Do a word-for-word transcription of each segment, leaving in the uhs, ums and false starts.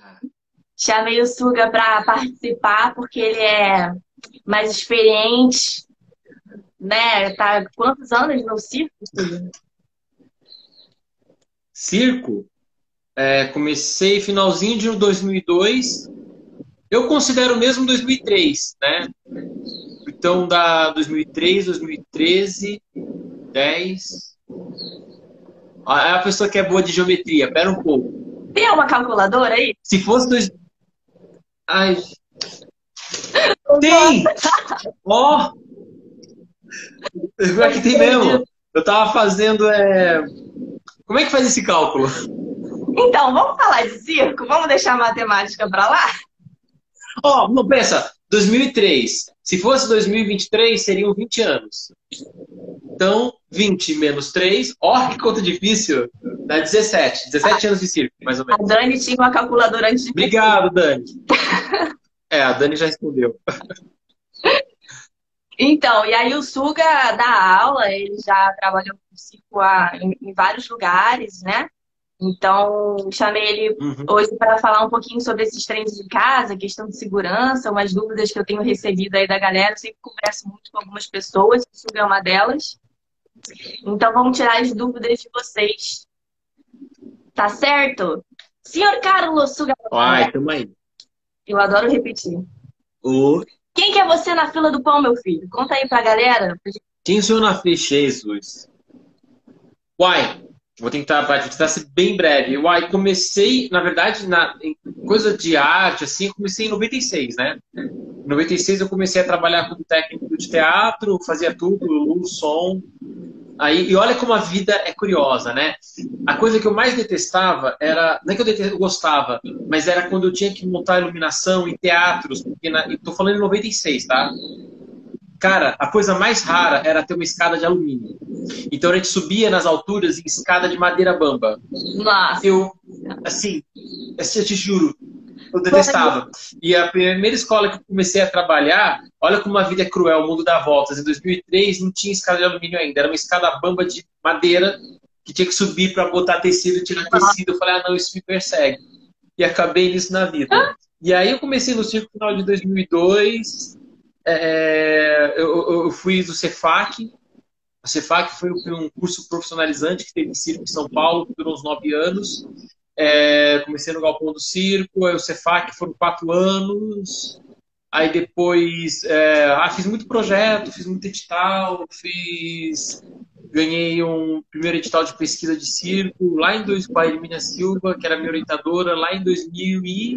Chamei o Suga para participar porque ele é mais experiente, né? Tá há quantos anos no circo, Suga? Circo, é, comecei finalzinho de dois mil e dois. Eu considero mesmo dois mil e três, né? Então, da dois mil e três, dois mil e treze, dez. Ah, é a pessoa que é boa de geometria, pera um pouco. Tem uma calculadora aí? Se fosse dois. Ai, Nossa, tem! Ó, oh, eu aqui tem mesmo. acredito. Eu tava fazendo. É... Como é que faz esse cálculo? Então, vamos falar de circo? Vamos deixar a matemática para lá? Ó, oh, não pensa, dois mil e três. Se fosse dois mil e vinte e três, seriam vinte anos. Então, vinte menos três, ó, que conta difícil. Dá dezessete. dezessete anos de circo, mais ou A menos. Dani tinha uma calculadora antes de você. Obrigado, Dani. É, a Dani já respondeu. Então, e aí o Suga dá aula, ele já trabalhou com circo a- em, em vários lugares, né? Então, chamei ele Uhum. hoje para falar um pouquinho sobre esses treinos de casa, questão de segurança, umas dúvidas que eu tenho recebido aí da galera. Eu sempre converso muito com algumas pessoas, o Suga é uma delas. Então, vamos tirar as dúvidas de vocês, tá certo? Senhor Carlos Suga, Ai, tamo aí. eu adoro repetir. Ô, Quem que é você na fila do pão, meu filho? Conta aí pra galera. quem sou eu na ficha, Jesus? Uai, vou tentar, vai, vou tentar ser bem breve. Uai, comecei, na verdade, na, em coisa de arte, assim, eu comecei em noventa e seis, né? Em noventa e seis eu comecei a trabalhar como técnico de teatro, fazia tudo, luz, som. Aí, e olha como a vida é curiosa, né? A coisa que eu mais detestava era, não é que eu, detestava, eu gostava, mas era quando eu tinha que montar iluminação em teatros, porque na, eu tô falando em noventa e seis, tá? Cara, a coisa mais rara era ter uma escada de alumínio. Então a gente subia nas alturas em escada de madeira bamba. Nossa. Eu, assim, assim, eu te juro, eu detestava. E a primeira escola que eu comecei a trabalhar, olha como a vida é cruel, o mundo dá voltas. Em dois mil e três não tinha escada de alumínio ainda, era uma escada bamba de madeira que tinha que subir para botar tecido e tirar tecido. Eu falei, ah, não, isso me persegue. E acabei nisso na vida. E aí eu comecei no circo no final de dois mil e dois. É, eu, eu fui do Cefac. O Cefac foi um curso profissionalizante que teve em circo em São Paulo, que durou uns nove anos. É, comecei no Galpão do Circo, aí o Cefac foram quatro anos. Aí depois, é, ah, fiz muito projeto, fiz muito edital, fiz, ganhei um primeiro edital de pesquisa de circo lá em dois com a Hermínia Silva, que era minha orientadora, lá em dois mil e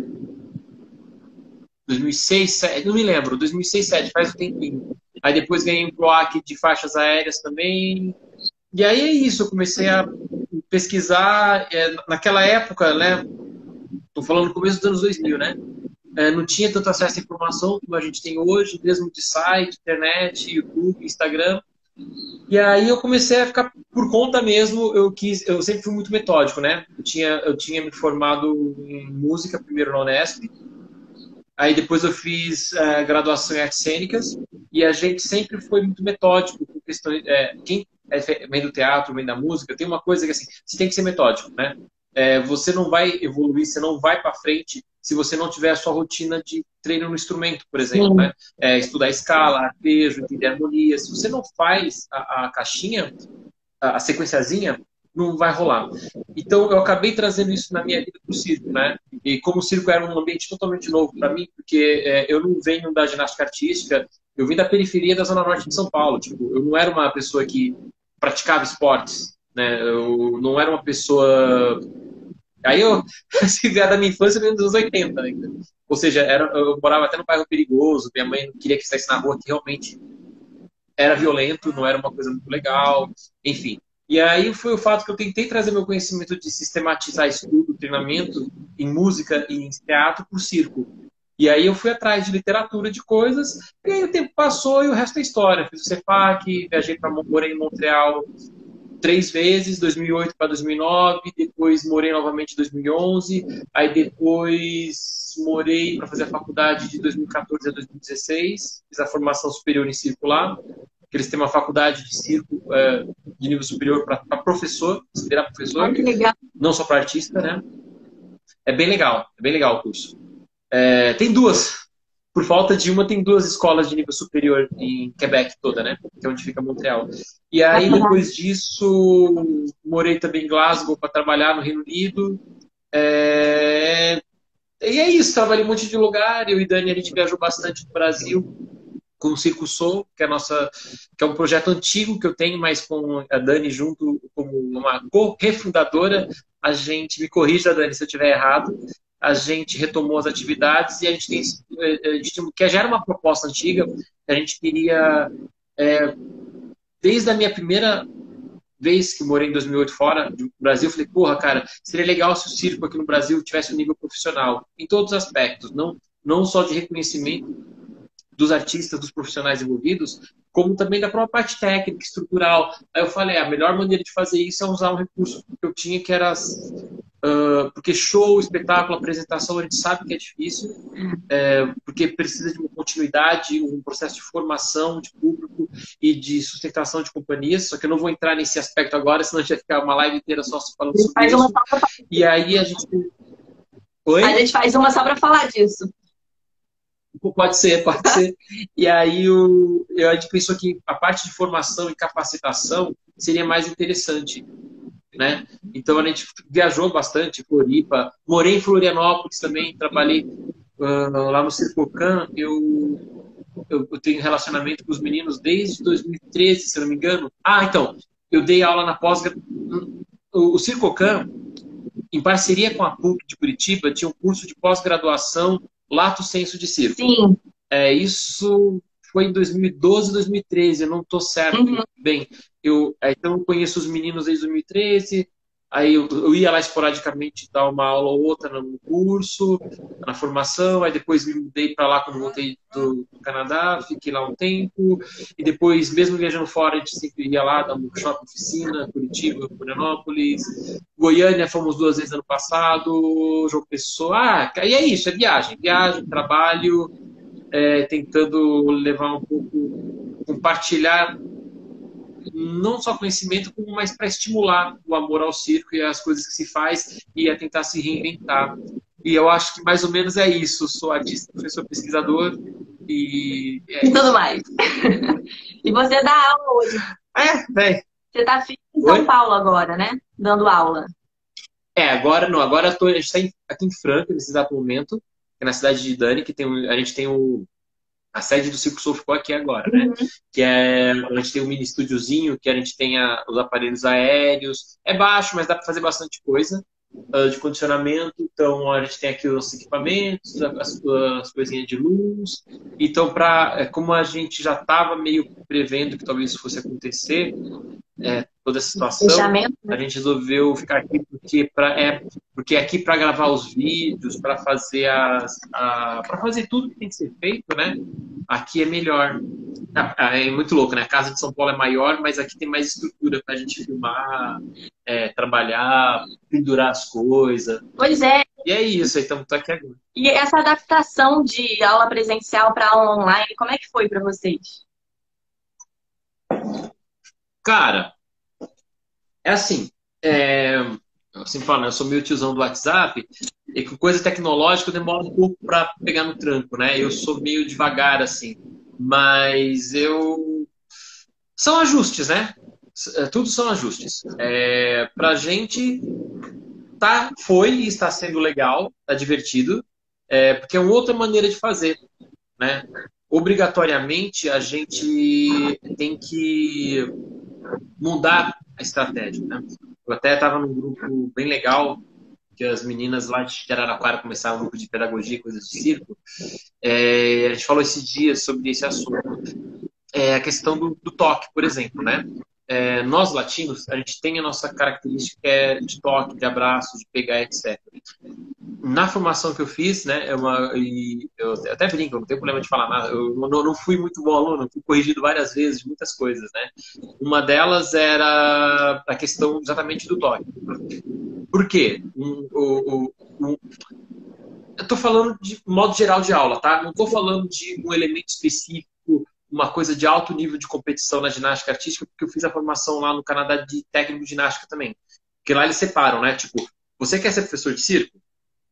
dois mil e seis, não me lembro, dois mil e seis, dois mil e sete, faz um tempinho. Aí depois ganhei um PROAC de faixas aéreas também. E aí é isso, eu comecei a pesquisar. É, naquela época, né? Tô falando no começo dos anos dois mil, né? É, não tinha tanto acesso à informação como a gente tem hoje, mesmo de site, internet, YouTube, Instagram. E aí eu comecei a ficar por conta mesmo, eu quis, eu sempre fui muito metódico, né? Eu tinha, eu tinha me formado em música primeiro na Unesp. Aí depois eu fiz uh, graduação em artes cênicas e a gente sempre foi muito metódico com questões. É, quem é, vem do teatro, vem da música, tem uma coisa que assim, você tem que ser metódico, né? É, você não vai evoluir, você não vai para frente se você não tiver a sua rotina de treino no instrumento, por exemplo, Sim. né? É, estudar escala, arpejo, entender harmonia. Se você não faz a, a caixinha, a, a sequenciazinha, não vai rolar. Então, eu acabei trazendo isso na minha vida para o circo, né? E como o circo era um ambiente totalmente novo para mim, porque é, eu não venho da ginástica artística, eu vim da periferia da Zona Norte de São Paulo. Tipo, eu não era uma pessoa que praticava esportes, né? Eu não era uma pessoa... Aí eu, se vier da minha infância, eu venho dos anos oitenta, né? Ou seja, era, eu morava até num bairro perigoso, minha mãe não queria que saísse na rua, que realmente era violento, não era uma coisa muito legal, enfim. E aí foi o fato que eu tentei trazer meu conhecimento de sistematizar estudo, treinamento em música e em teatro para o circo. E aí eu fui atrás de literatura, de coisas, e aí o tempo passou e o resto é história. Fiz o Cefac, viajei para morei em Montreal três vezes, dois mil e oito para dois mil e nove, depois morei novamente em dois mil e onze, aí depois morei para fazer a faculdade de dois mil e quatorze a dois mil e dezesseis, fiz a formação superior em circo lá, que eles têm uma faculdade de circo é, de nível superior para professor, se virar professor, Ai, que legal. não só para artista, né? É bem legal, é bem legal o curso. É, tem duas. Por falta de uma, tem duas escolas de nível superior em Quebec toda, né? Que é onde fica Montreal. E aí, depois disso, morei também em Glasgow para trabalhar no Reino Unido. É... E é isso, trabalhei em um monte de lugar. Eu e Dani, a gente viajou bastante no Brasil com o Circo Soul, que é, a nossa, que é um projeto antigo que eu tenho, mas com a Dani junto como uma co-refundadora. A gente, me corrija, Dani, se eu estiver errado, a gente retomou as atividades e a gente tem, a gente tem que já era uma proposta antiga, a gente queria, é, desde a minha primeira vez que morei em dois mil e oito fora do Brasil, eu falei, porra, cara, seria legal se o circo aqui no Brasil tivesse um nível profissional, em todos os aspectos, não, não só de reconhecimento dos artistas, dos profissionais envolvidos, como também da própria parte técnica, estrutural. Aí eu falei, a melhor maneira de fazer isso é usar um recurso que eu tinha, que era... Uh, porque show, espetáculo, apresentação, a gente sabe que é difícil, é, porque precisa de uma continuidade, um processo de formação de público e de sustentação de companhias, só que eu não vou entrar nesse aspecto agora, senão a gente vai ficar uma live inteira só falando sobre isso. E aí a gente... Oi? A gente faz uma só para falar disso. Pode ser, pode ser. E aí o, a gente pensou que a parte de formação e capacitação seria mais interessante, né? Então a gente viajou bastante, Floripa, morei em Florianópolis também, trabalhei uh, lá no Circocan. Eu, eu, eu tenho relacionamento com os meninos desde dois mil e treze, se não me engano. Ah, então, eu dei aula na pós-graduação. O, o Circocan, em parceria com a PUC de Curitiba, tinha um curso de pós-graduação Lato Senso de Circo. Sim. É, isso foi em dois mil e doze, dois mil e treze, eu não estou certo. Uhum. Bem, eu, então eu conheço os meninos desde dois mil e treze, aí eu, eu ia lá esporadicamente dar uma aula ou outra no curso, na formação, aí depois me mudei para lá quando voltei do, do Canadá, fiquei lá um tempo, e depois, mesmo viajando fora, a gente sempre ia lá, dar um workshop, oficina, Curitiba, Florianópolis, Goiânia, fomos duas vezes ano passado, João Pessoa, ah, e é isso, é viagem, viagem, trabalho, é, tentando levar um pouco, compartilhar não só conhecimento, como mais para estimular o amor ao circo e as coisas que se faz e a tentar se reinventar. E eu acho que mais ou menos é isso. Sou artista, professor, pesquisador e... É e tudo mais. E você dá aula hoje. É, bem. Você está em São Oi? Paulo agora, né? Dando aula. É, agora não. Agora tô, a gente está aqui em Franca, nesse exato momento, que é na cidade de Dani, que tem, a gente tem o... A sede do Circo Soul ficou aqui agora, né? Uhum. Que é, a gente tem um mini estúdiozinho, que a gente tem a, os aparelhos aéreos. É baixo, mas dá para fazer bastante coisa uh, de condicionamento. Então, a gente tem aqui os equipamentos, as, as coisinhas de luz. Então, pra, como a gente já estava meio prevendo que talvez isso fosse acontecer, é, toda essa situação, né? A gente resolveu ficar aqui porque, pra, é, porque aqui para gravar os vídeos, para fazer as, para fazer tudo que tem que ser feito, né? Aqui é melhor. É muito louco, né? A casa de São Paulo é maior, mas aqui tem mais estrutura para a gente filmar, é, trabalhar, pendurar as coisas. Pois é. E é isso, aí estamos aqui agora. E essa adaptação de aula presencial para aula online, como é que foi para vocês? Cara, é assim, é, eu sempre falo, né, eu sou meio tiozão do WhatsApp, e com coisa tecnológica demora um pouco para pegar no tranco, né? Eu sou meio devagar, assim, mas eu... São ajustes, né? Tudo são ajustes. É, pra gente, tá, foi e está sendo legal, tá divertido, é, porque é uma outra maneira de fazer, né? Obrigatoriamente, a gente tem que mudar a estratégia, né? Eu até estava num grupo bem legal, que as meninas lá de Araraquara começaram um grupo de pedagogia e coisas de circo. É, a gente falou esses dias sobre esse assunto. É, a questão do, do toque, por exemplo, né? É, nós latinos, a gente tem a nossa característica que é de toque, de abraço, de pegar, etcétera. Na formação que eu fiz, né, é uma, e eu até brinco, não tenho problema de falar nada, eu não, não fui muito bom aluno, fui corrigido várias vezes de muitas coisas, né? Uma delas era a questão exatamente do toque. Por quê? Um, um, um, eu estou falando de modo geral de aula, tá? Não estou falando de um elemento específico, uma coisa de alto nível de competição na ginástica artística, porque eu fiz a formação lá no Canadá de técnico de ginástica também. Porque lá eles separam, né? Tipo, você quer ser professor de circo?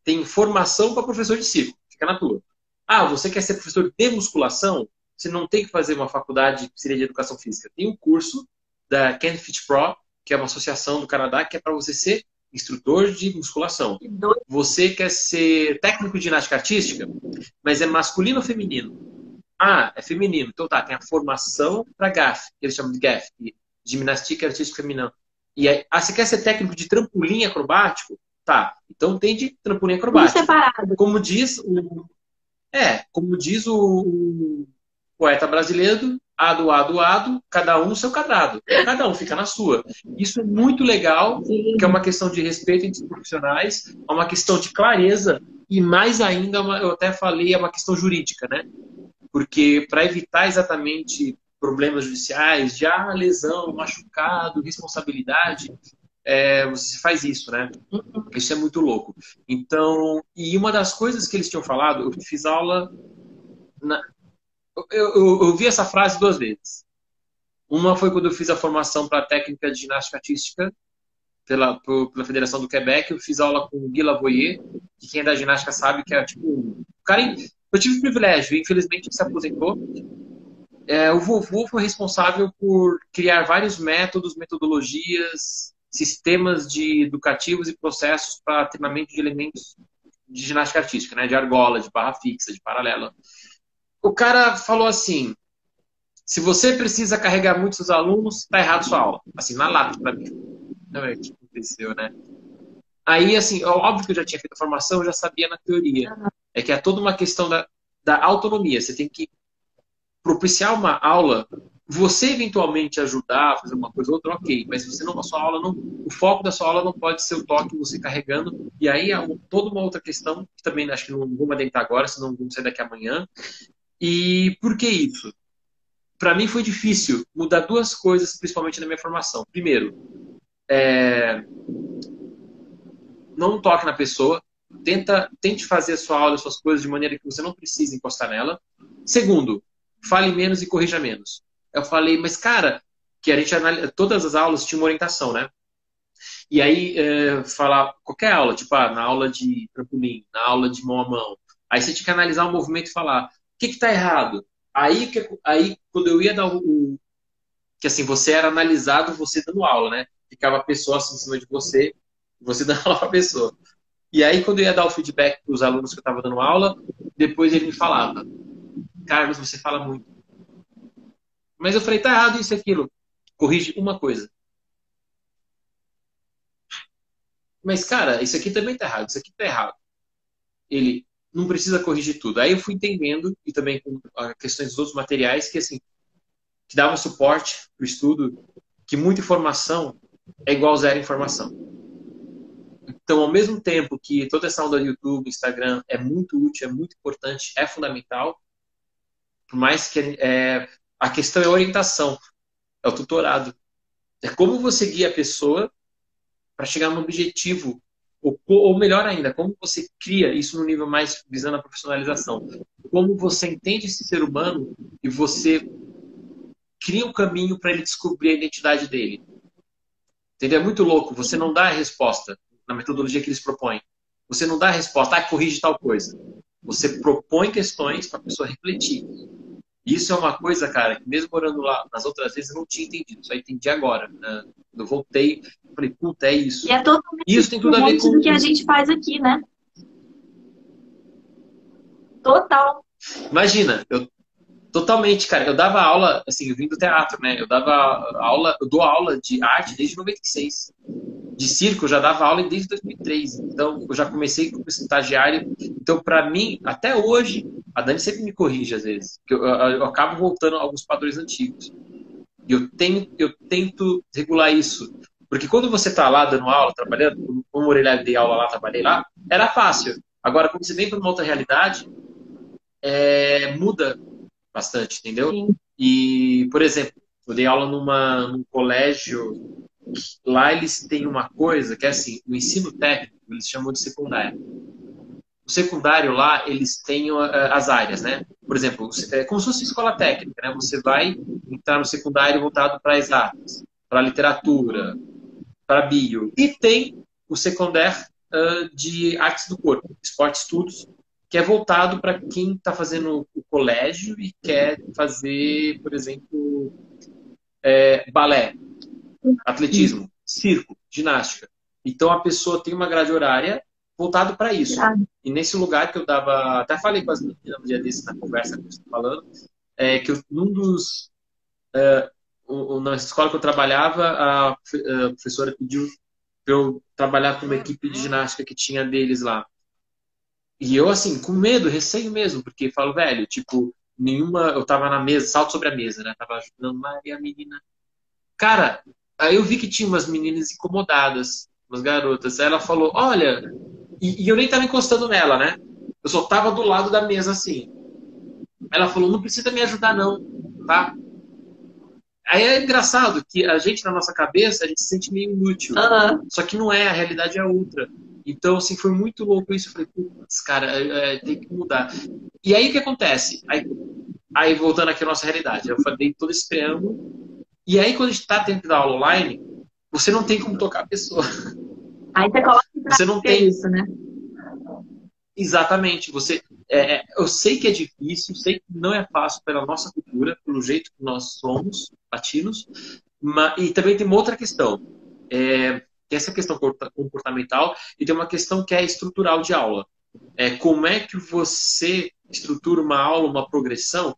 tem formação para professor de circo, fica na tua. Ah, você quer ser professor de musculação? Você não tem que fazer uma faculdade que seria de educação física. Tem um curso da Kenfit Pro, que é uma associação do Canadá, que é para você ser instrutor de musculação. Você quer ser técnico de ginástica artística, mas é masculino ou feminino? Ah, é feminino. Então tá, tem a formação para G A F, que eles chamam de G A F, Ginástica Artística Feminina. E aí, ah, você quer ser técnico de trampolim acrobático? Tá, então tem de trampolim acrobático. Tudo separado. Como diz o... É, como diz o poeta brasileiro, ado, ado, ado, cada um no seu quadrado. Cada um fica na sua. Isso é muito legal, Sim. que é uma questão de respeito entre os profissionais, é uma questão de clareza e mais ainda, eu até falei, é uma questão jurídica, né? Porque para evitar exatamente problemas judiciais, de ah, lesão, machucado, responsabilidade, é, você faz isso, né? Isso é muito louco. Então, e uma das coisas que eles tinham falado, eu fiz aula... Na, eu, eu, eu vi essa frase duas vezes. Uma foi quando eu fiz a formação para técnica de ginástica artística pela, pela Federação do Quebec. Eu fiz aula com o Guy Lavoyer, que quem é da ginástica sabe que é tipo... Um cara, eu tive o privilégio, infelizmente ele se aposentou. É, o vovô foi responsável por criar vários métodos, metodologias, sistemas de educativos e processos para treinamento de elementos de ginástica artística, né? De argola, de barra fixa, de paralela. O cara falou assim, se você precisa carregar muitos alunos, está errado sua aula. Assim, na lata para mim. Não é o que aconteceu, né? Aí, assim, óbvio que eu já tinha feito a formação, eu já sabia na teoria. É que é toda uma questão da, da autonomia. Você tem que propiciar uma aula, você eventualmente ajudar a fazer uma coisa ou outra, ok, mas você não, a sua aula não, o foco da sua aula não pode ser o toque, você carregando, e aí há toda uma outra questão, que também acho que não vou me adentrar agora, senão vamos sair daqui amanhã. E por que isso? Para mim foi difícil mudar duas coisas, principalmente na minha formação. Primeiro, é... não toque na pessoa, tenta, tente fazer a sua aula, as suas coisas de maneira que você não precise encostar nela. Segundo, fale menos e corrija menos. Eu falei, mas cara, que a gente analisa, todas as aulas tinham uma orientação, né? E aí, é, falar qualquer aula, tipo, ah, na aula de trampolim, na aula de mão a mão, aí você tinha que analisar o movimento e falar, o que que tá errado? Aí, que, aí quando eu ia dar o, o... que assim, você era analisado, você dando aula, né? Ficava a pessoa assim em cima de você, você dando aula pra pessoa. E aí, quando eu ia dar o feedback para os alunos que eu estava dando aula, depois ele me falava, Carlos, você fala muito. Mas eu falei, tá errado isso e aquilo. Corrige uma coisa. Mas, cara, isso aqui também tá errado, isso aqui tá errado. Ele não precisa corrigir tudo. Aí eu fui entendendo, e também com questões dos outros materiais, que assim, que davam suporte pro estudo, que muita informação é igual zero informação. Então, ao mesmo tempo que toda essa onda do YouTube, Instagram é muito útil, é muito importante, é fundamental, por mais que é, a questão é a orientação, é o tutorado. É como você guia a pessoa para chegar num objetivo, ou, ou melhor ainda, como você cria isso no nível mais visando a profissionalização. Como você entende esse ser humano e você cria um caminho para ele descobrir a identidade dele. Entendeu? É muito louco. Você não dá a resposta na metodologia que eles propõem. Você não dá a resposta, ah, corrige tal coisa. Você propõe questões para a pessoa refletir. Isso é uma coisa, cara, que mesmo morando lá nas outras vezes eu não tinha entendido. Só entendi agora. Né? Eu voltei, falei, puta, é isso. E é totalmente isso tem tudo a ver com do que a gente faz aqui, né? Total. Imagina, eu totalmente, cara. Eu dava aula, assim, eu vim do teatro, né? Eu dava aula, eu dou aula de arte desde noventa e seis. De circo eu já dava aula desde dois mil e três. Então, eu já comecei como estagiário. Então, para mim, até hoje, a Dani sempre me corrige às vezes. Eu, eu, eu acabo voltando a alguns padrões antigos. E eu, tenho, eu tento regular isso. Porque quando você está lá dando aula, trabalhando, como eu dei aula lá, trabalhei lá, era fácil. Agora, quando você vem para uma outra realidade, é, muda bastante, entendeu? Sim. E, por exemplo, eu dei aula numa, num colégio, lá eles têm uma coisa que é assim, o ensino técnico, eles chamam de secundário. O secundário lá, eles têm uh, as áreas, né? Por exemplo, é como se fosse escola técnica, né? Você vai entrar no secundário voltado para exatas, para literatura, para bio. E tem o secundário uh, de artes do corpo, esporte estudos, que é voltado para quem está fazendo o colégio e quer fazer, por exemplo, é, balé, atletismo, circo, ginástica. Então a pessoa tem uma grade horária voltado para isso. E nesse lugar que eu dava, até falei com as meninas no dia desse, na conversa que eu estou falando, é que eu, num dos... Uh, o, o, na escola que eu trabalhava, a, a professora pediu para eu trabalhar com uma equipe de ginástica que tinha deles lá. E eu, assim, com medo, receio mesmo, porque falo, velho, tipo, nenhuma... Eu tava na mesa, salto sobre a mesa, né? Tava ajudando lá e a menina... Cara, aí eu vi que tinha umas meninas incomodadas, umas garotas. Aí ela falou, olha... E, e eu nem tava encostando nela, né? Eu só tava do lado da mesa, assim. Ela falou, não precisa me ajudar, não, tá? Aí é engraçado que a gente, na nossa cabeça, a gente se sente meio inútil. Uhum. Só que não é, a realidade é outra. Então, assim, foi muito louco isso. Eu falei, putz, cara, é, é, tem que mudar. E aí, o que acontece? Aí, aí, voltando aqui à nossa realidade, eu falei todo esse preâmbulo. E aí, quando a gente está dentro da aula online, você não tem como tocar a pessoa. Aí você coloca em Você não tem isso, né? Exatamente. Você, é, é, eu sei que é difícil, sei que não é fácil pela nossa cultura, pelo jeito que nós somos, latinos, mas, e também tem uma outra questão. É, tem essa questão comportamental e tem uma questão que é estrutural de aula. É, como é que você estrutura uma aula, uma progressão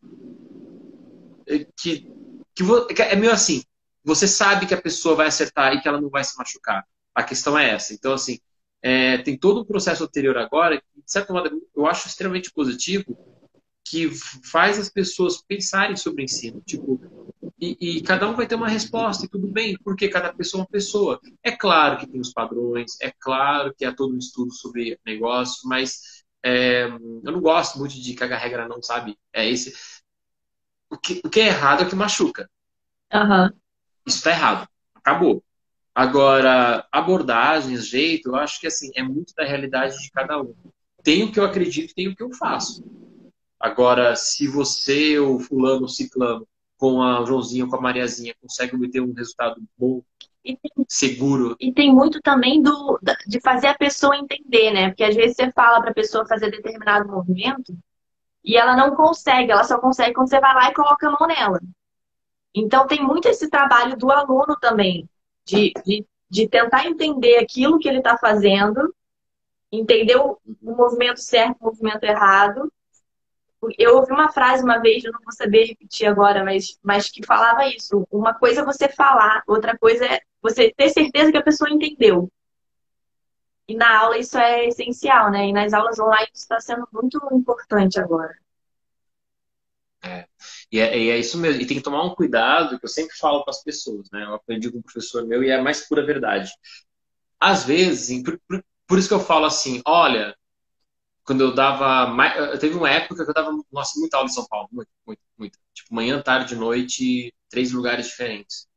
que, que é meio assim, você sabe que a pessoa vai acertar e que ela não vai se machucar. A questão é essa. Então, assim, é, tem todo um processo anterior agora, que, de certa maneira, eu acho extremamente positivo, que faz as pessoas pensarem sobre o ensino. Tipo, e, e cada um vai ter uma resposta, e tudo bem, porque cada pessoa é uma pessoa. É claro que tem os padrões, é claro que há todo um estudo sobre negócio, mas é, eu não gosto muito de cagar regra, não, sabe? É esse. O que, o que é errado é o que machuca. Uhum. Isso está errado. Acabou. Agora, abordagens, jeito, eu acho que assim, é muito da realidade de cada um. Tem o que eu acredito, tem o que eu faço. Agora, se você, o fulano, o ciclano, com a Joãozinha, com a Mariazinha, consegue obter um resultado bom, e tem, seguro. E tem muito também do, de fazer a pessoa entender, né? Porque às vezes você fala para a pessoa fazer determinado movimento e ela não consegue, ela só consegue quando você vai lá e coloca a mão nela. Então tem muito esse trabalho do aluno também, de, de, de tentar entender aquilo que ele está fazendo, entender o, o movimento certo, o movimento errado. Eu ouvi uma frase uma vez, eu não vou saber repetir agora, mas, mas que falava isso. Uma coisa é você falar, outra coisa é você ter certeza que a pessoa entendeu. E na aula isso é essencial, né? E nas aulas online isso está sendo muito importante agora. É. E, é, e é isso mesmo. E tem que tomar um cuidado, que eu sempre falo para as pessoas, né? Eu aprendi com um professor meu e é a mais pura verdade. Às vezes, por, por, por isso que eu falo assim, olha, quando eu dava. Mais, teve uma época que eu dava, nossa, muita aula em São Paulo, muito, muito, muito. Tipo, manhã, tarde, noite, três lugares diferentes.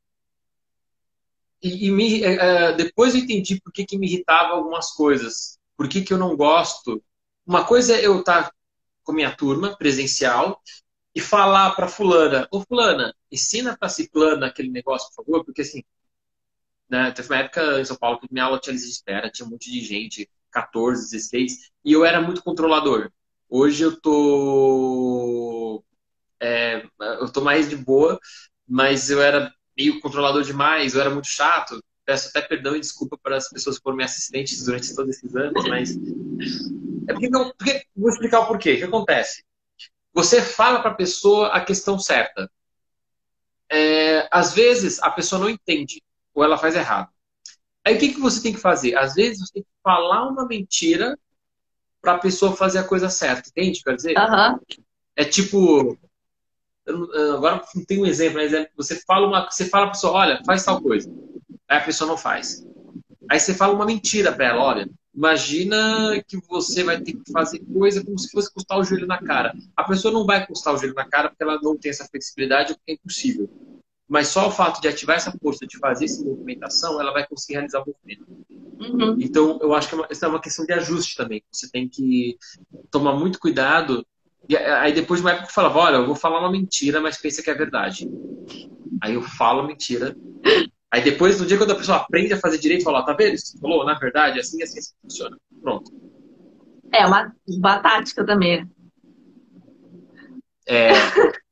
E, e me, é, depois eu entendi por que, que me irritava algumas coisas. Por que, que eu não gosto. Uma coisa é eu estar com minha turma presencial e falar para fulana, ô fulana, ensina para ciclana aquele negócio, por favor, porque assim, né, teve uma época em São Paulo que minha aula tinha lista de espera, tinha um monte de gente, quatorze, dezesseis, e eu era muito controlador. Hoje eu tô, é, eu tô mais de boa, mas eu era meio controlador demais, eu era muito chato. Peço até perdão e desculpa para as pessoas que foram minhas assistentes durante todos esses anos, mas é porque, eu, porque vou explicar o porquê. O que acontece? Você fala para a pessoa a questão certa. É, às vezes a pessoa não entende ou ela faz errado. Aí o que, que você tem que fazer? Às vezes você tem que falar uma mentira para a pessoa fazer a coisa certa. Entende? Quer dizer? Uhum. É tipo, agora não tem um exemplo, mas é, você fala uma, você fala para a pessoa, olha, faz tal coisa. Aí a pessoa não faz. Aí você fala uma mentira para ela, olha, imagina que você vai ter que fazer coisa como se fosse custar o joelho na cara. A pessoa não vai custar o joelho na cara porque ela não tem essa flexibilidade, porque é impossível. Mas só o fato de ativar essa força, de fazer essa movimentação, ela vai conseguir realizar o movimento. Uhum. Então, eu acho que é uma, isso é uma questão de ajuste também. Você tem que tomar muito cuidado. E aí, depois de uma época, eu falava, olha, eu vou falar uma mentira, mas pensa que é verdade. Aí eu falo a mentira Aí depois, no dia quando a pessoa aprende a fazer direito, fala, ó, tá vendo isso que você falou? Na verdade, assim, assim, assim funciona. Pronto. É uma, uma tática também. É,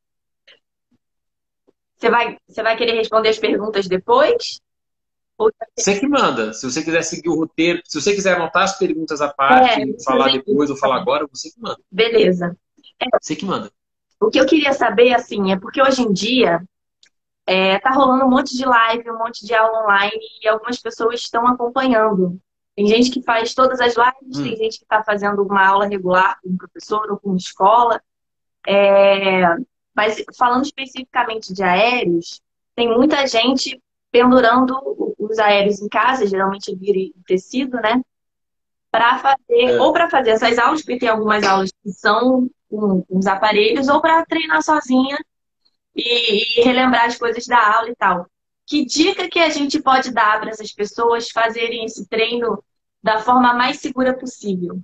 Você vai, você vai querer responder as perguntas depois? Ou- você que manda. Se você quiser seguir o roteiro, se você quiser anotar as perguntas à É, parte, vou falar fazer depois ou isso. falar agora, você que manda. Beleza. Você que manda. O que eu queria saber, assim, é porque hoje em dia é, tá rolando um monte de live, um monte de aula online e algumas pessoas estão acompanhando. Tem gente que faz todas as lives, tem Hum. gente que está fazendo uma aula regular com um professor ou com uma escola. É, mas falando especificamente de aéreos, tem muita gente pendurando os aéreos em casa, geralmente vira em tecido, né? Para fazer, ou É. para fazer essas aulas, porque tem algumas aulas que são com, com os aparelhos, ou para treinar sozinha e, e relembrar as coisas da aula e tal. Que dica que a gente pode dar para essas pessoas fazerem esse treino da forma mais segura possível?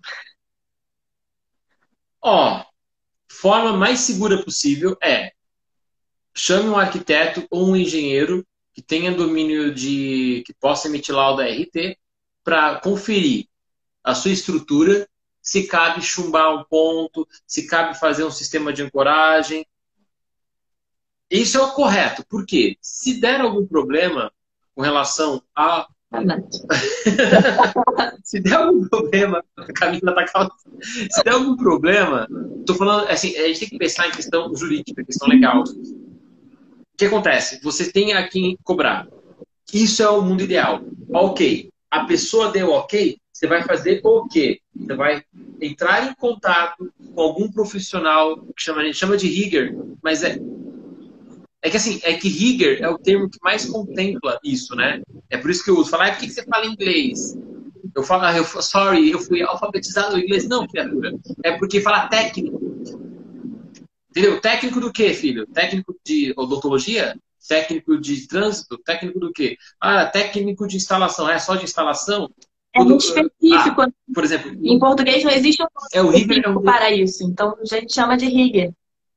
Ó, forma mais segura possível é chame um arquiteto ou um engenheiro que tenha domínio de que possa emitir laudo R T para conferir a sua estrutura, se cabe chumbar um ponto, se cabe fazer um sistema de ancoragem. Isso é o correto. Por quê? Se der algum problema com relação a se der algum problema, a Camila tá calma. Se der algum problema, tô falando assim, a gente tem que pensar em questão jurídica, questão legal. O que acontece? Você tem a quem cobrar. Isso é o mundo ideal. Ok. A pessoa deu ok, você vai fazer o quê? Você vai entrar em contato com algum profissional que chama, a gente chama de rigger, mas é, é que assim, é que rigger é o termo que mais contempla isso, né? É por isso que eu uso. Falar, ah, por que você fala inglês? Eu falo, ah, eu, sorry, eu fui alfabetizado em inglês. Não, criatura. É porque fala técnico. Entendeu? Técnico do quê, filho? Técnico de odontologia? Técnico de trânsito? Técnico do quê? Ah, técnico de instalação. É só de instalação? É muito Ah, específico. por exemplo, Em português não existe um é o nome rigger. É, específico um... para isso. Então a gente chama de rigger.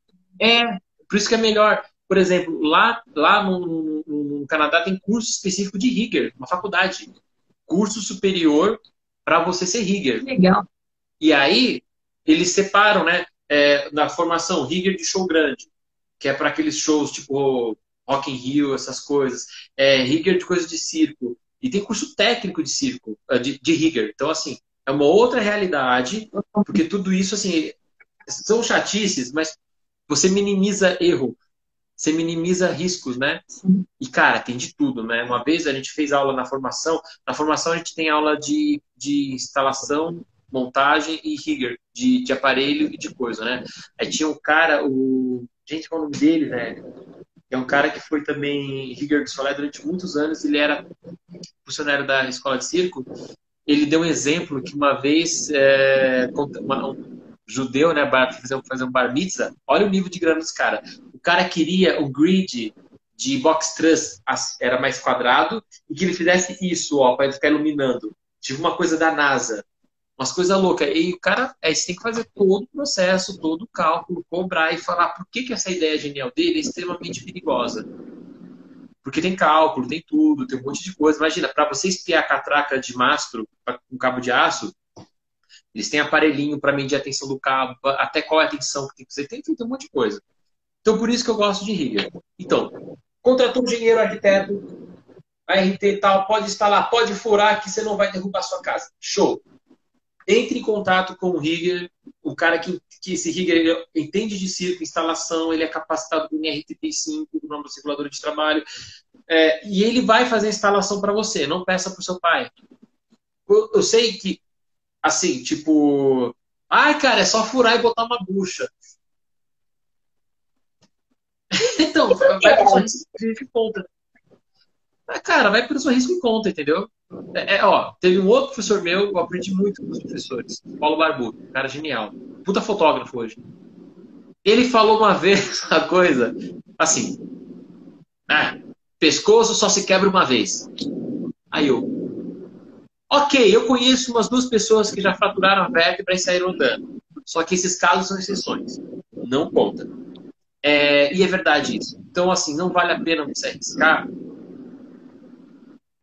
é, por isso que é melhor. Por exemplo, lá, lá no, no, no Canadá tem curso específico de rigger, uma faculdade. Curso superior para você ser rigger. Legal. E aí, eles separam, né? É, na formação, rigger de show grande, que é para aqueles shows tipo Rock in Rio, essas coisas. É, rigger de coisa de circo. E tem curso técnico de circo, de, de rigger. Então, assim, é uma outra realidade, porque tudo isso, assim, são chatices, mas você minimiza erro, você minimiza riscos, né? Sim. E, cara, tem de tudo, né? Uma vez a gente fez aula na formação. Na formação a gente tem aula de, de instalação, montagem e rigger, de, de aparelho e de coisa, né? Aí tinha um cara, o... Gente, qual é o nome dele, velho? É um cara que foi também rigger de solé durante muitos anos. Ele era funcionário da escola de circo. Ele deu um exemplo que uma vez é, uma, um judeu, né, para fazer, fazer um bar mitzvah. Olha o nível de grana dos caras. O cara queria o grid de box truss era mais quadrado e que ele fizesse isso, ó, para ele ficar iluminando. Tive uma coisa da NASA, umas coisas loucas. E o cara, aí você tem que fazer todo o processo, todo o cálculo, cobrar e falar por que, que essa ideia genial dele é extremamente perigosa. Porque tem cálculo, tem tudo, tem um monte de coisa. Imagina, para você espiar a catraca de mastro com cabo de aço, eles têm aparelhinho para medir a tensão do cabo, até qual é a tensão que tem que fazer, tem, tem um monte de coisa. Então, por isso que eu gosto de rigger. Então, contratou um engenheiro, arquiteto, a R T e tal, pode instalar, pode furar que você não vai derrubar a sua casa. Show! Entre em contato com o rigger, o cara que, que esse rigger ele entende de circo, instalação, ele é capacitado do N R T T cinco, do nome do circulador de trabalho, é, e ele vai fazer a instalação para você, não peça para o seu pai. Eu, eu sei que, assim, tipo, ai, cara, é só furar e botar uma bucha. Então, vai para o seu risco de conta. Cara, vai pelo seu risco e conta, entendeu? É, é, ó, teve um outro professor meu, eu aprendi muito com os professores, Paulo Barbudo, cara genial, puta fotógrafo hoje. Ele falou uma vez uma coisa, assim, ah, pescoço só se quebra uma vez. Aí eu, ok, eu conheço umas duas pessoas que já fraturaram a vértebra e saíram andando. Só que esses casos são exceções. Não conta. É, e é verdade isso. Então, assim, não vale a pena você arriscar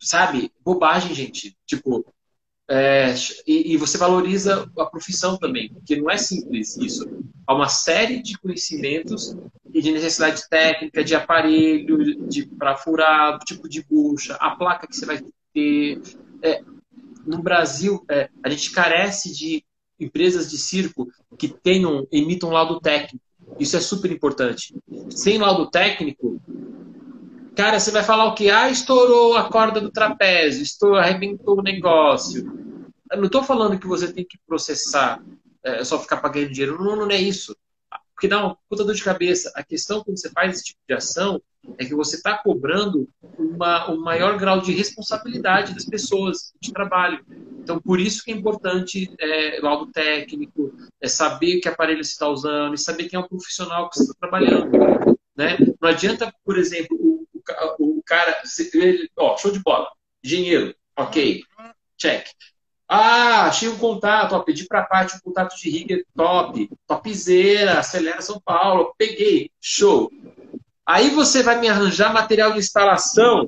sabe? Bobagem, gente. Tipo, é, e, e você valoriza a profissão também, porque não é simples isso. Há uma série de conhecimentos e de necessidade técnica, de aparelho, de para furar, tipo de bucha, a placa que você vai ter. É, no Brasil, é, a gente carece de empresas de circo que tenham, emitam laudo técnico. Isso é super importante. Sem laudo técnico, cara, você vai falar o quê? Ah, estourou a corda do trapézio, estourou, arrebentou o negócio. Eu não estou falando que você tem que processar, é, só ficar pagando dinheiro. Não, não é isso. Porque dá uma puta dor de cabeça. A questão quando você faz esse tipo de ação é que você está cobrando uma, um maior grau de responsabilidade das pessoas de trabalho. Então, por isso que é importante é, laudo técnico, é saber que aparelho você está usando e saber quem é o profissional que você está trabalhando. Né? Não adianta, por exemplo, o, o, o cara... Ele, ó, show de bola. Engenheiro, ok, check. Ah, achei um contato, ó, pedi para a parte um contato de rigger top, topzera, acelera São Paulo, peguei, show. Aí você vai me arranjar material de instalação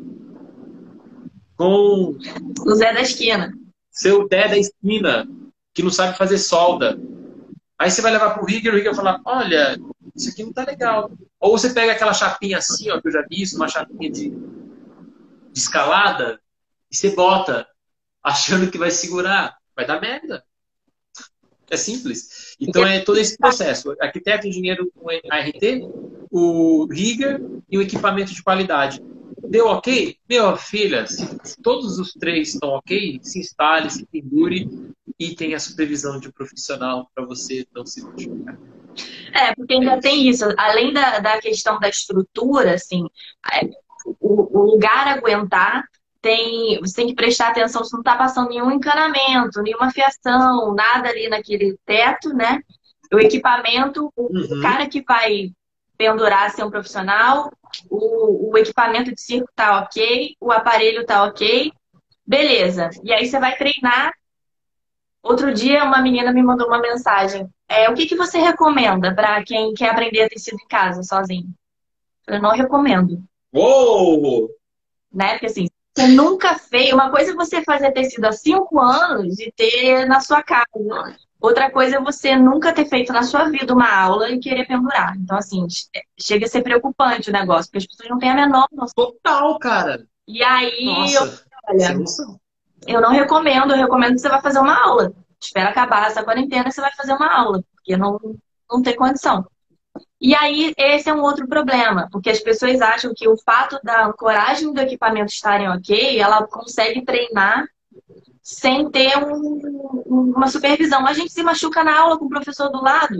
com O Zé da esquina. seu Dé da esquina, que não sabe fazer solda. Aí você vai levar para o rigger, o rigger vai falar, olha, isso aqui não tá legal. Ou você pega aquela chapinha assim, ó, que eu já vi isso, uma chapinha de, de escalada, e você bota, achando que vai segurar. Vai dar merda. É simples. Então é todo esse processo. Arquiteto, engenheiro com A R T, o rigger e o equipamento de qualidade. Deu ok? Meu, filha, se, se todos os três estão ok, se instale, se pendure e tenha a supervisão de um profissional para você não se machucar. É, porque ainda tem isso. Além da, da questão da estrutura, assim, é, o, o lugar aguentar, tem, você tem que prestar atenção se não está passando nenhum encanamento, nenhuma fiação, nada ali naquele teto, né? O equipamento, o, Uhum. o cara que vai pendurar ser um profissional, o, o equipamento de circo tá ok, o aparelho tá ok, beleza. E aí você vai treinar. Outro dia, uma menina me mandou uma mensagem. É, o que que você recomenda para quem quer aprender tecido em casa, sozinho? Eu não recomendo, Uou! né? Porque assim, você nunca fez. Uma coisa é você fazer tecido há cinco anos e ter na sua casa. Outra coisa é você nunca ter feito na sua vida uma aula e querer pendurar. Então, assim, chega a ser preocupante o negócio, porque as pessoas não têm a menor noção. Total, cara. E aí, eu, Nossa, sem olha, noção. eu não recomendo, eu recomendo que você vá fazer uma aula. Espera acabar essa quarentena e você vai fazer uma aula, porque não, não tem condição. E aí, esse é um outro problema, porque as pessoas acham que o fato da ancoragem do equipamento estarem ok, ela consegue treinar sem ter um- um- uma supervisão. A gente se machuca na aula com o professor do lado,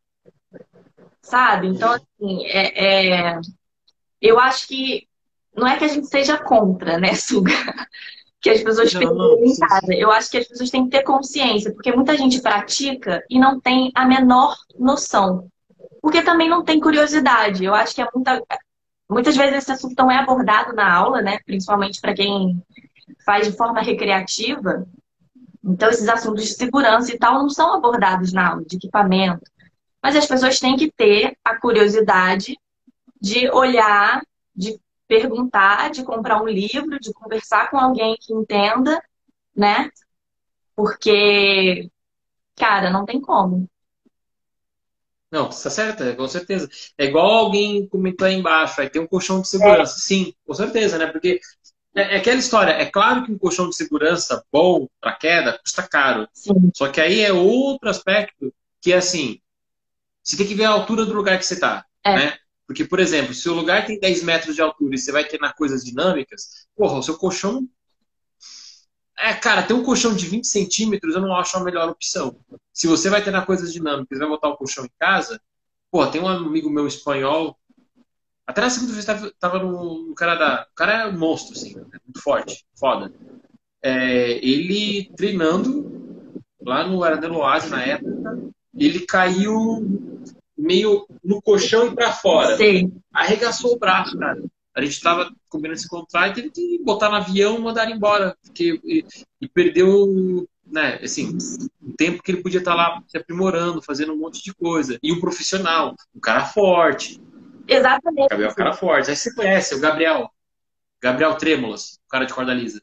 sabe? Então, assim, é, é- eu acho que não é que a gente seja contra, né, Suga? Que as pessoas Não, pendurem não, em sim, casa. sim. Eu acho que as pessoas têm que ter consciência, porque muita gente pratica e não tem a menor noção. Porque também não tem curiosidade. Eu acho que é muita... muitas vezes esse assunto não é abordado na aula, né? Principalmente para quem faz de forma recreativa. Então, esses assuntos de segurança e tal não são abordados na aula, de equipamento. Mas as pessoas têm que ter a curiosidade de olhar, de perguntar, de comprar um livro, de conversar com alguém que entenda, né? Porque, cara, não tem como. Não, está certo, é, com certeza. É igual alguém comentou aí embaixo, aí tem um colchão de segurança. Sim, com certeza, né? Porque é, é aquela história, é claro que um colchão de segurança bom para queda custa caro. Sim. Só que aí é outro aspecto que é assim, você tem que ver a altura do lugar que você está, É, né? Porque, por exemplo, se o lugar tem dez metros de altura e você vai ter na coisas dinâmicas, porra, o seu colchão. É, cara, ter um colchão de vinte centímetros eu não acho a melhor opção. Se você vai ter na coisas dinâmicas, vai botar o colchão em casa, pô, tem um amigo meu espanhol, até na segunda vez tava, tava no, no Canadá. O cara é um monstro, assim, né? Muito forte, foda. É, ele treinando lá no Aranelo Oasis na época, ele caiu meio no colchão e pra fora. sei. Arregaçou o braço, cara. A gente tava combinando se encontrar e teve que botar no avião e mandar ele embora. Porque, e, e perdeu, né, assim, o tempo que ele podia estar lá se aprimorando, fazendo um monte de coisa. E um profissional, um cara forte. Exatamente. Gabriel é um cara forte. Aí você conhece, o Gabriel. Gabriel Trêmulas, o cara de corda lisa.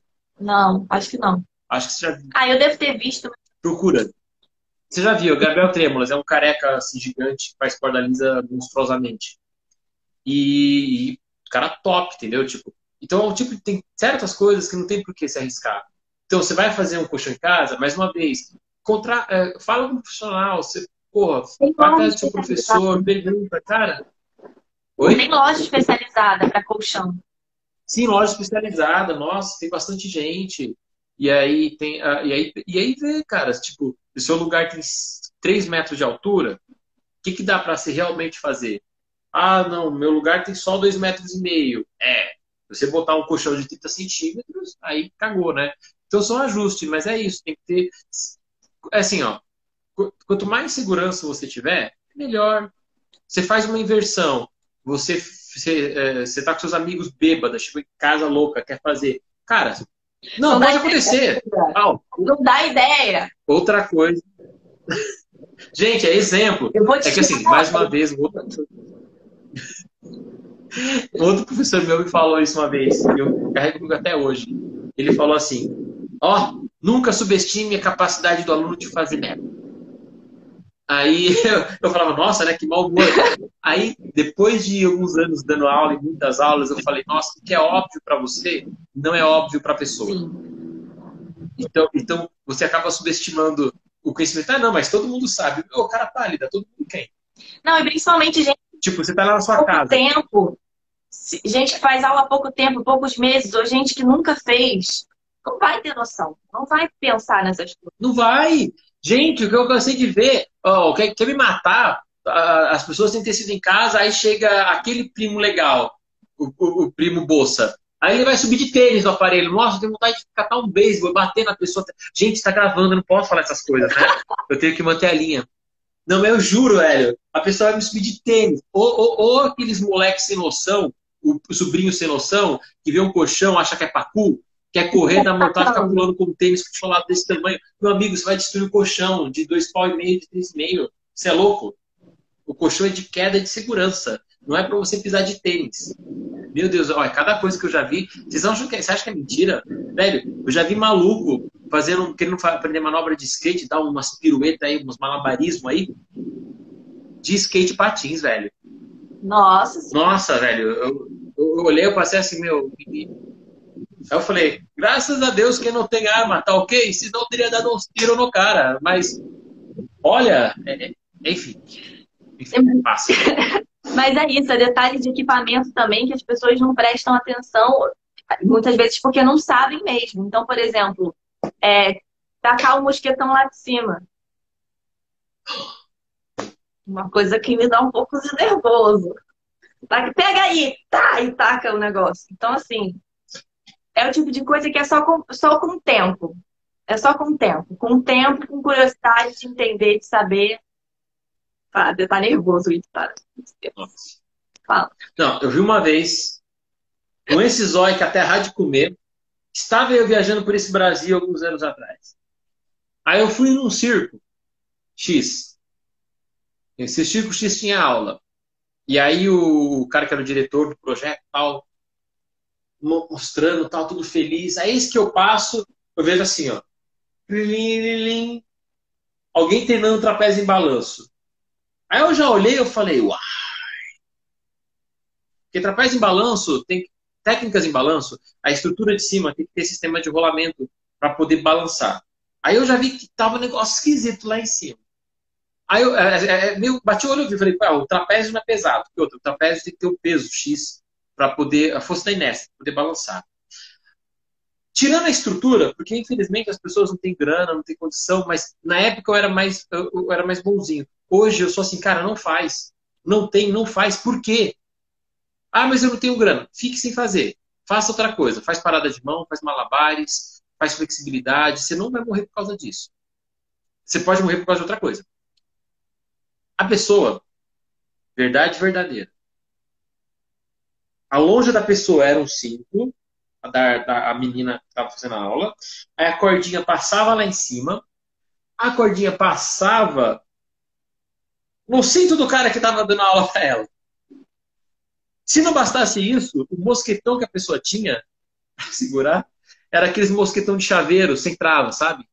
Não, acho que não. Acho que você já Ah, eu devo ter visto. procura. Você já viu, Gabriel Trêmulas, é um careca assim, gigante que faz corda lisa monstruosamente. E, e cara top, entendeu? Tipo, então, tipo, tem certas coisas que não tem por que se arriscar. Então, você vai fazer um colchão em casa, mais uma vez, contra, é, fala com um profissional, você, porra, Tem vai loja atrás do seu especializada. professor, pergunta, cara. Tem Oi? loja especializada para colchão. Sim, loja especializada, nossa, tem bastante gente. E aí tem, ah, e aí, e aí vê, cara, tipo, se o seu lugar tem três metros de altura, o que que dá para se realmente fazer? Ah, não, meu lugar tem só dois metros e meio. É, se você botar um colchão de trinta centímetros, aí cagou, né? Então são ajustes, mas é isso, tem que ter. É assim, ó, qu- quanto mais segurança você tiver, melhor. Você faz uma inversão, você, você, é, você tá com seus amigos bêbados, chegou em casa louca, quer fazer. Cara, não, Não dá pode ideia. acontecer. Ah, Não dá ideia. outra coisa. Gente, é exemplo. Eu vou É te que assim, tirar. mais uma vez, um outro, outro professor meu me falou isso uma vez, e eu carrego comigo até hoje. Ele falou assim: ó, oh, nunca subestime a capacidade do aluno de fazer merda. Aí eu, eu falava, nossa, né, que mau humor. Aí, depois de alguns anos dando aula, em muitas aulas, eu falei, nossa, o que é óbvio para você, não é óbvio para a pessoa. Sim. Então, então, você acaba subestimando o conhecimento. Ah, não, mas todo mundo sabe. Ô, cara pálida, todo mundo quem? Não, e principalmente gente Tipo, você tá lá na há sua pouco casa. tempo, gente que faz aula há pouco tempo, poucos meses, ou gente que nunca fez, não vai ter noção, não vai pensar nessas coisas. Não vai. Gente, o que eu cansei de ver, ó, quer, quer me matar? Ah, as pessoas têm tecido em casa, aí chega aquele primo legal, o, o, o primo Bolsa. Aí ele vai subir de tênis no aparelho. Nossa, eu tenho vontade de catar um beisebol, bater na pessoa. Gente, está gravando, eu não posso falar essas coisas, né? Eu tenho que manter a linha. Não, mas eu juro, velho. A pessoa vai me subir de tênis. Ou, ou, ou aqueles moleques sem noção, o, o sobrinho sem noção, que vê um colchão, acha que é pacu, quer correr, dá vontade de ficar pulando com um tênis com um desse tamanho. Meu amigo, você vai destruir o colchão de dois pau e meio, de três e meio. Você é louco? O colchão é de queda de segurança. Não é para você pisar de tênis. Meu Deus, olha, cada coisa que eu já vi. Vocês acham que, você acha que é mentira? Velho, eu já vi maluco fazendo, querendo aprender manobra de skate, dar umas piruetas aí, uns malabarismo aí, de skate patins, velho. Nossa. Nossa, velho, eu, eu, eu olhei, eu passei assim, meu. Aí eu falei, graças a Deus que não tem arma, tá ok? Senão eu teria dado uns tiros no cara. Mas, olha, é, é, enfim. Enfim, passa. Mas é isso, é detalhe de equipamento também que as pessoas não prestam atenção, muitas vezes porque não sabem mesmo. Então, por exemplo, é, tacar o mosquetão lá de cima. Uma coisa que me dá um pouco de nervoso. Pega aí, tá, e taca o negócio. Então, assim, é o tipo de coisa que é só com, só com o tempo. É só com o tempo. Com o tempo, com curiosidade de entender, de saber. Fala, tá nervoso, isso, tá? Fala. Não, eu vi uma vez, com esse zóio que até há de comer, estava eu viajando por esse Brasil alguns anos atrás. Aí eu fui num circo X. Esse circo X tinha aula. E aí o, o cara que era o diretor do projeto tal, mostrando tal, tudo feliz. Aí esse que eu passo, eu vejo assim, ó. Alguém treinando trapézio em balanço. Aí eu já olhei e falei, uau! Porque trapézio em balanço, tem técnicas em balanço, a estrutura de cima tem que ter sistema de rolamento para poder balançar. Aí eu já vi que tava um negócio esquisito lá em cima. Aí eu é, é, meio, bati o olho e falei, o trapézio não é pesado. Porque outro, o trapézio tem que ter o peso X para poder, a força da inércia, para poder balançar. Tirando a estrutura, porque infelizmente as pessoas não têm grana, não têm condição, mas na época eu era mais, eu era mais bonzinho. Hoje eu sou assim, cara, não faz. Não tem, não faz. Por quê? Ah, mas eu não tenho grana. Fique sem fazer. Faça outra coisa. Faz parada de mão, faz malabares, faz flexibilidade. Você não vai morrer por causa disso. Você pode morrer por causa de outra coisa. A pessoa, verdade verdadeira. A lonja da pessoa eram cinco, a, da, da, a menina que estava fazendo a aula. Aí a cordinha passava lá em cima. A cordinha passava no cinto do cara que estava dando aula para ela. Se não bastasse isso, o mosquetão que a pessoa tinha para segurar Era aqueles mosquetão de chaveiro, sem trava, sabe?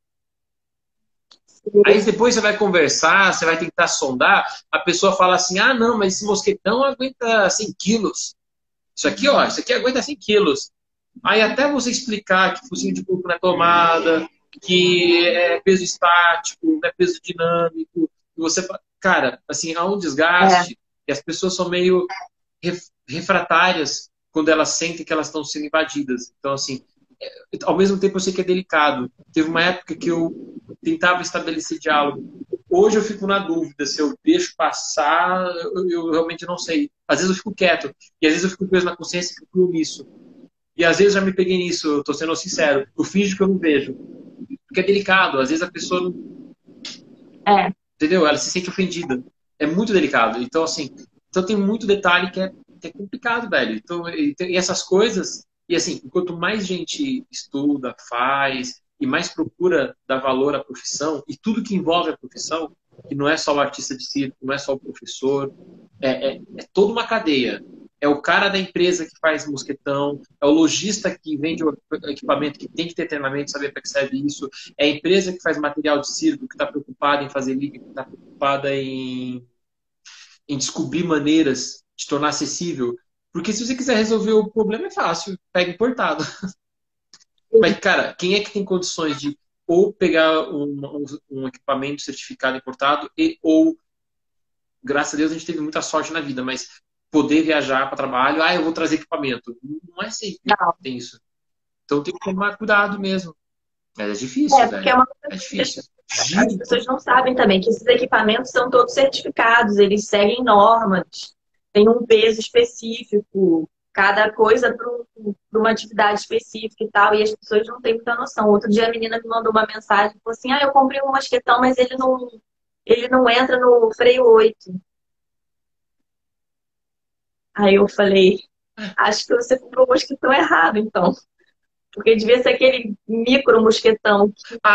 Aí depois você vai conversar, você vai tentar sondar, a pessoa fala assim, ah, não, mas esse mosquetão aguenta cem quilos. Isso aqui, ó, isso aqui aguenta cem quilos. Aí até você explicar que focinho de porco não é tomada, que é peso estático, não é peso dinâmico, e você, cara, assim, há um É, desgaste e as pessoas são meio ref- refratárias quando elas sentem que elas estão sendo invadidas. Então, assim, é, ao mesmo tempo eu sei que é delicado. Teve uma época que eu tentava estabelecer diálogo. Hoje eu fico na dúvida se eu deixo passar, eu, eu realmente não sei. Às vezes eu fico quieto, e às vezes eu fico preso na consciência que eu fui omisso. E às vezes eu já me peguei nisso, eu tô sendo sincero. Eu finjo que eu não vejo. Porque é delicado, às vezes a pessoa não, é. entendeu? Ela se sente ofendida. É muito delicado. Então, assim, então tem muito detalhe que é, que é complicado, velho. Então, e, e essas coisas, e assim, quanto mais gente estuda, faz, e mais procura dar valor à profissão, e tudo que envolve a profissão, que não é só o artista de circo, não é só o professor, é, é, é toda uma cadeia. É o cara da empresa que faz mosquetão, é o lojista que vende o equipamento, que tem que ter treinamento, saber para que serve isso, é a empresa que faz material de circo, que está preocupada em fazer liga, que está preocupada em, em descobrir maneiras de tornar acessível. Porque se você quiser resolver o problema, é fácil, pega importado. Mas, cara, quem é que tem condições de ou pegar um, um, um equipamento certificado importado e ou, graças a Deus, a gente teve muita sorte na vida, mas poder viajar para trabalho, ah, eu vou trazer equipamento. Não é sempre que Não. tem isso. Então tem que tomar cuidado mesmo. Mas é É, difícil, porque é velho. uma coisa É que as difícil. as Gira. pessoas não sabem também que esses equipamentos são todos certificados, eles seguem normas, tem um peso específico, cada coisa para uma atividade específica e tal, e as pessoas não têm muita noção. Outro dia a menina me mandou uma mensagem, falou assim, ah, eu comprei um mosquetão, mas ele não, ele não entra no freio oito. Aí eu falei, acho que você comprou o mosquetão errado, então. Porque devia ser aquele micro mosquetão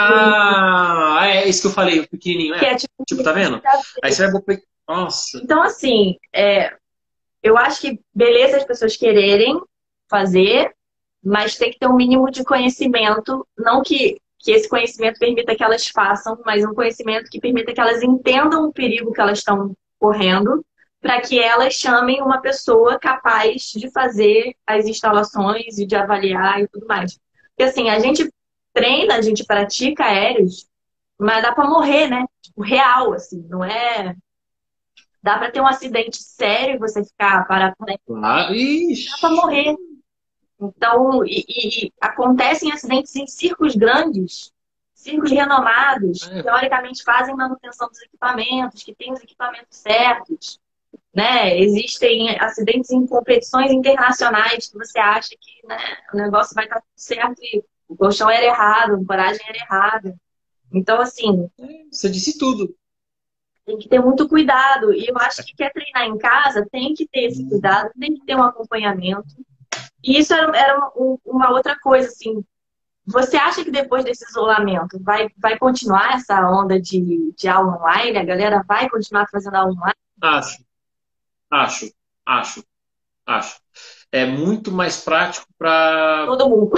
Ah, é isso que eu falei, o pequenininho, que é. é tipo um Tipo, tá micro de vendo? Aí você vai... pe- Nossa. Então, assim, é, eu acho que beleza as pessoas quererem fazer, mas tem que ter um mínimo de conhecimento, não que, que esse conhecimento permita que elas façam, mas um conhecimento que permita que elas entendam o perigo que elas estão correndo, para que elas chamem uma pessoa capaz de fazer as instalações e de avaliar e tudo mais. Porque assim, a gente treina, a gente pratica aéreos, mas dá para morrer, né? Tipo, real, assim, não é. Dá para ter um acidente sério e você ficar paraplégico, Ah, dá para ixi. morrer. Então, e, e- e acontecem acidentes em circos grandes, circos renomados, que É, teoricamente fazem manutenção dos equipamentos, que têm os equipamentos certos, né? Existem acidentes em competições internacionais que você acha que, né, o negócio vai estar tudo certo e o colchão era errado, a ancoragem era errada. Então, assim, você disse tudo. tem que ter muito cuidado. E eu acho que quer treinar em casa, tem que ter esse cuidado, tem que ter um acompanhamento. E isso era, era um- uma outra coisa, assim. Você acha que depois desse isolamento vai, vai continuar essa onda de, de aula online? A galera vai continuar fazendo aula online? Acho, acho, acho, acho. É muito mais prático para Todo mundo.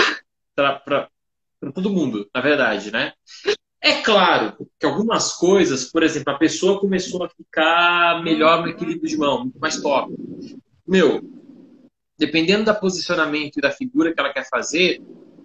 todo mundo, na verdade, né? É claro que algumas coisas, por exemplo, a pessoa começou a ficar melhor no equilíbrio de mão, muito mais top. Meu, dependendo do posicionamento e da figura que ela quer fazer,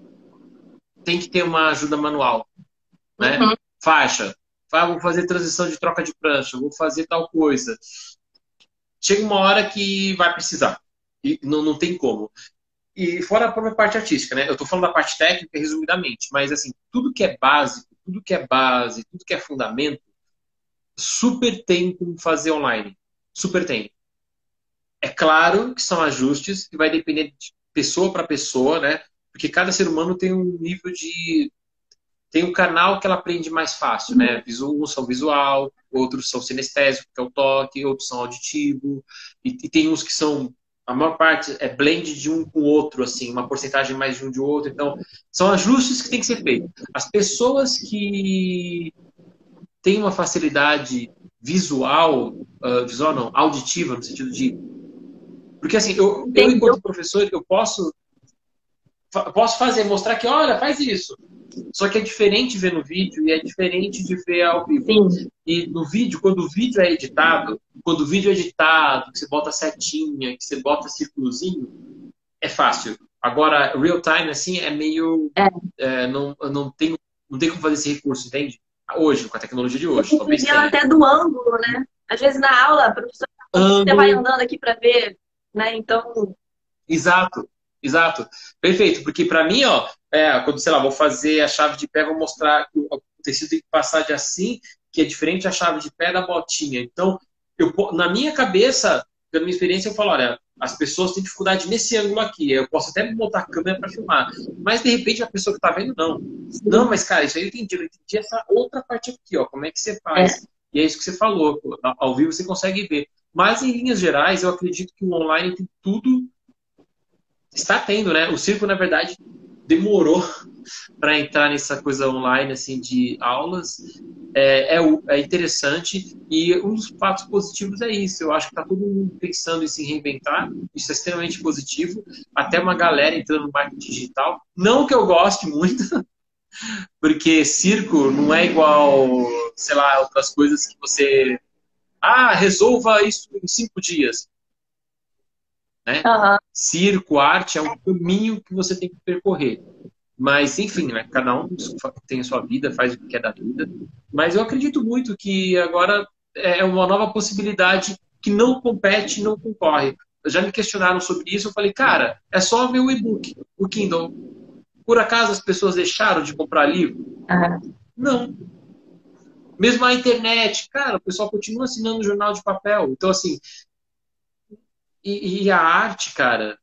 tem que ter uma ajuda manual, né? Uhum. Faixa. Ah, vou fazer transição de troca de prancha, vou fazer tal coisa. Chega uma hora que vai precisar. E não, não tem como. E fora a própria parte artística, né? Eu tô falando da parte técnica resumidamente, mas assim, tudo que é básico, tudo que é base, tudo que é fundamento, super tem como fazer online. Super tem. É claro que são ajustes que vai depender de pessoa para pessoa, né? Porque cada ser humano tem um nível de tem um canal que ela aprende mais fácil, né? Uns são visual, outros são sinestésico, que é o toque, outros são auditivo, e, e tem uns que são, a maior parte é blend de um com o outro, assim, uma porcentagem mais de um de outro. Então, são ajustes que tem que ser feitos. As pessoas que têm uma facilidade visual, uh, visual não, auditiva, no sentido de... Porque, assim, eu, eu Entendeu? enquanto professor, eu posso posso fazer, mostrar que, olha, faz isso. Só que é diferente ver no vídeo e é diferente de ver ao vivo. Sim. E no vídeo, quando o vídeo é editado, quando o vídeo é editado, que você bota setinha, que você bota círculozinho, é fácil. Agora, real time, assim, é meio... É. É, não, não, tem, não tem como fazer esse recurso, entende? Hoje, com a tecnologia de hoje. Dependendo até do ângulo, né? Às vezes na aula, a professora, ângulo... você vai andando aqui para ver, né? Então... Exato, exato. Perfeito, porque para mim, ó, é, quando, sei lá, vou fazer a chave de pé, vou mostrar que o tecido tem que passar de assim, que é diferente a chave de pé da botinha. Então, eu, na minha cabeça, da minha experiência, eu falo, olha, as pessoas têm dificuldade nesse ângulo aqui. Eu posso até botar a câmera para filmar, mas de repente a pessoa que está vendo, não. Não, mas cara, isso aí eu entendi, eu entendi essa outra parte aqui, ó, como é que você faz. É. E é isso que você falou, ao vivo você consegue ver. Mas, em linhas gerais, eu acredito que o online tem tudo. Está tendo, né? O circo, na verdade, demorou para entrar nessa coisa online, assim, de aulas. É, é, é interessante e um dos fatos positivos é isso. Eu acho que está todo mundo pensando em se reinventar. Isso é extremamente positivo. Até uma galera entrando no marketing digital. Não que eu goste muito, porque circo não é igual, sei lá, outras coisas que você... Ah, resolva isso em cinco dias. Né? Uhum. Circo, arte é um caminho que você tem que percorrer. Mas, enfim, né? Cada um tem a sua vida, faz o que quer da vida. Mas eu acredito muito que agora é uma nova possibilidade que não compete, não concorre. Já me questionaram sobre isso, eu falei, cara, é só ver o e-book, o Kindle. Por acaso as pessoas deixaram de comprar livro? Uhum. Não. Mesmo a internet, cara, o pessoal continua assinando jornal de papel. Então, assim... E, e a arte, cara,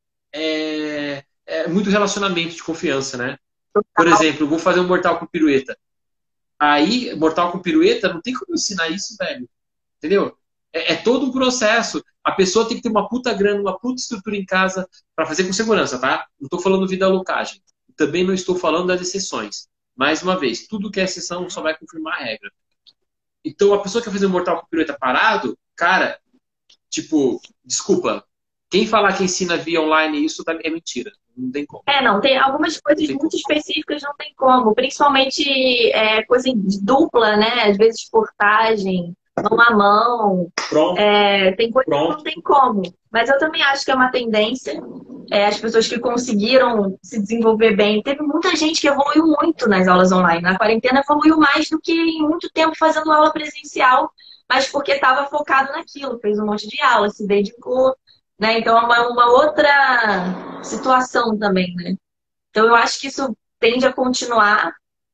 é, é muito relacionamento de confiança, né? Por exemplo, eu vou fazer um mortal com pirueta. Aí, mortal com pirueta, não tem como ensinar isso, velho. Entendeu? É, é todo um processo. A pessoa tem que ter uma puta grana, uma puta estrutura em casa para fazer com segurança, tá? Não estou falando vida loucagem. Também não estou falando das exceções. Mais uma vez, tudo que é exceção só vai confirmar a regra. Então, a pessoa que quer fazer um mortal com pirueta parado, cara... Tipo, desculpa, quem falar que ensina via online isso é mentira. Não tem como. É, não, tem algumas coisas muito como. específicas, não tem como. Principalmente é, coisa dupla, né? Às vezes portagem, mão a mão. Pronto. É, tem coisa Pronto. que não tem como. Mas eu também acho que é uma tendência. É, as pessoas que conseguiram se desenvolver bem. Teve muita gente que evoluiu muito nas aulas online. Na quarentena evoluiu mais do que em muito tempo fazendo aula presencial. Mas porque estava focado naquilo, fez um monte de aula, se dedicou, né? Então é uma, uma outra situação também, né? Então eu acho que isso tende a continuar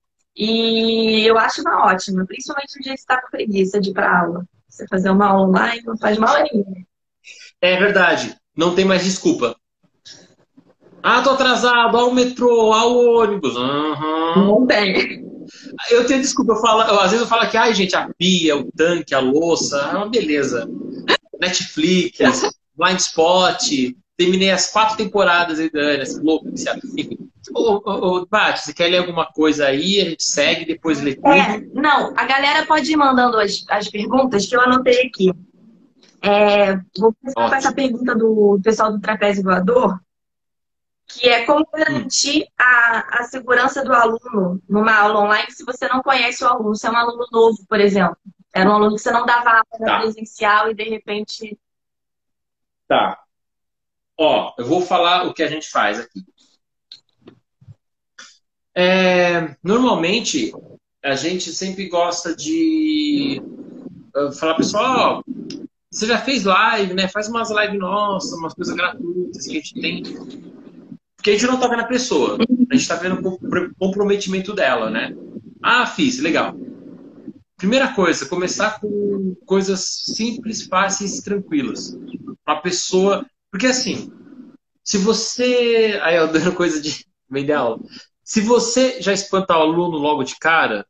e eu acho uma ótima, principalmente no dia que você está com preguiça de ir para aula. Você fazer uma aula online não faz mal nenhum. É verdade, não tem mais desculpa. Ah, tô atrasado, ao metrô, ao ônibus. Uhum. Não tem. Eu tenho desculpa, eu falo, eu, às vezes eu falo que, ai, gente, a pia, o tanque, a louça, é uma beleza. Netflix, Blindspot, terminei as quatro temporadas aí, Dani, assim, louco. Enfim. Ô, ô, ô, Bate, você quer ler alguma coisa aí? A gente segue, depois lê tudo. É, não, a galera pode ir mandando as, as perguntas que eu anotei aqui. É, vou começar com essa pergunta do pessoal do Trapézio Voador, que é como garantir a, a segurança do aluno numa aula online se você não conhece o aluno. Se é um aluno novo, por exemplo. Era um aluno que você não dava aula tá. presencial e de repente... Tá. Ó, eu vou falar o que a gente faz aqui. É, normalmente, a gente sempre gosta de uh, falar, pessoal, você já fez live, né? Faz umas lives nossas, umas coisas gratuitas que a gente tem... Porque a gente não tá vendo a pessoa, a gente tá vendo o comprometimento dela, né? Ah, fiz, legal. Primeira coisa, começar com coisas simples, fáceis e tranquilas. Uma pessoa... Porque assim, se você... Aí eu dando coisa de vender aula. Se você já espantar o aluno logo de cara,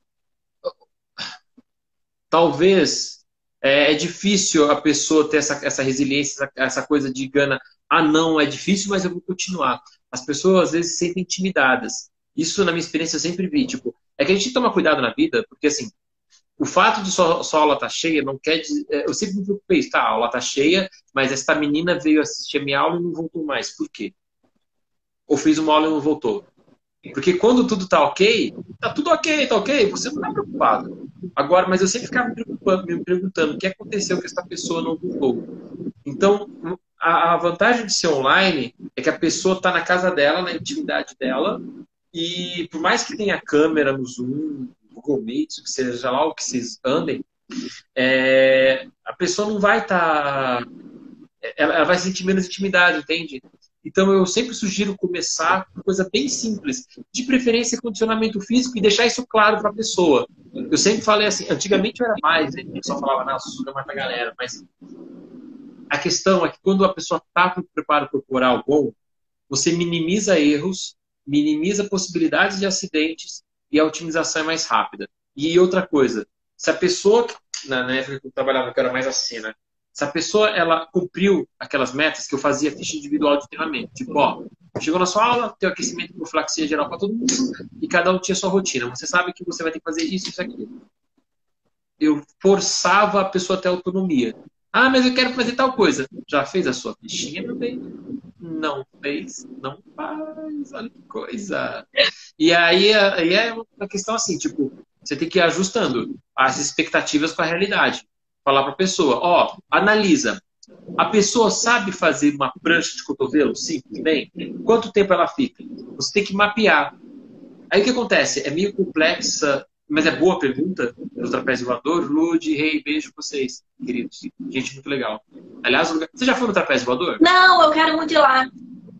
talvez é, é difícil a pessoa ter essa, essa resiliência, essa, essa coisa de gana. Ah, não, é difícil, mas eu vou continuar. As pessoas, às vezes, se sentem intimidadas. Isso, na minha experiência, eu sempre vi. Tipo, é que a gente tem que tomar cuidado na vida, porque, assim, o fato de sua, sua aula estar cheia não quer dizer... Eu sempre me preocupei, tá, a aula está cheia, mas esta menina veio assistir a minha aula e não voltou mais. Por quê? Ou fez uma aula e não voltou? Porque quando tudo tá ok, tá tudo ok, tá ok, você não tá preocupado. Agora, mas eu sempre ficava me preocupando, me perguntando o que aconteceu que essa pessoa não voltou. Então, a, a vantagem de ser online é que a pessoa está na casa dela, na intimidade dela, e por mais que tenha câmera no Zoom, no Google Meet, que seja lá o que vocês andem, é, a pessoa não vai estar... Tá, ela, ela vai sentir menos intimidade, entende? Então, eu sempre sugiro começar com coisa bem simples, de preferência condicionamento físico, e deixar isso claro para a pessoa. Eu sempre falei assim, antigamente eu era mais, né? Eu só falava, não, suga mais a galera, mas a questão é que quando a pessoa está com o preparo corporal bom, você minimiza erros, minimiza possibilidades de acidentes e a otimização é mais rápida. E outra coisa, se a pessoa, na época que eu trabalhava, que era mais assim, né? Se a pessoa ela cumpriu aquelas metas que eu fazia ficha individual de treinamento, tipo, ó, chegou na sua aula, tem o aquecimento e profilaxia geral para todo mundo e cada um tinha sua rotina. Você sabe que você vai ter que fazer isso, isso, aquilo. Eu forçava a pessoa a ter autonomia. Ah, mas eu quero fazer tal coisa. Já fez a sua fichinha, meu bem? Não fez, não faz. Olha que coisa. E aí, aí é uma questão assim, tipo, você tem que ir ajustando as expectativas com a realidade. Falar para a pessoa, ó, analisa. A pessoa sabe fazer uma prancha de cotovelo? Simples, bem. Quanto tempo ela fica? Você tem que mapear. Aí o que acontece? É meio complexa, mas é boa a pergunta do trapézio voador. Lud, Rei, beijo vocês, queridos. Gente muito legal. Aliás, você já foi no trapézio voador? Não, eu quero muito ir lá.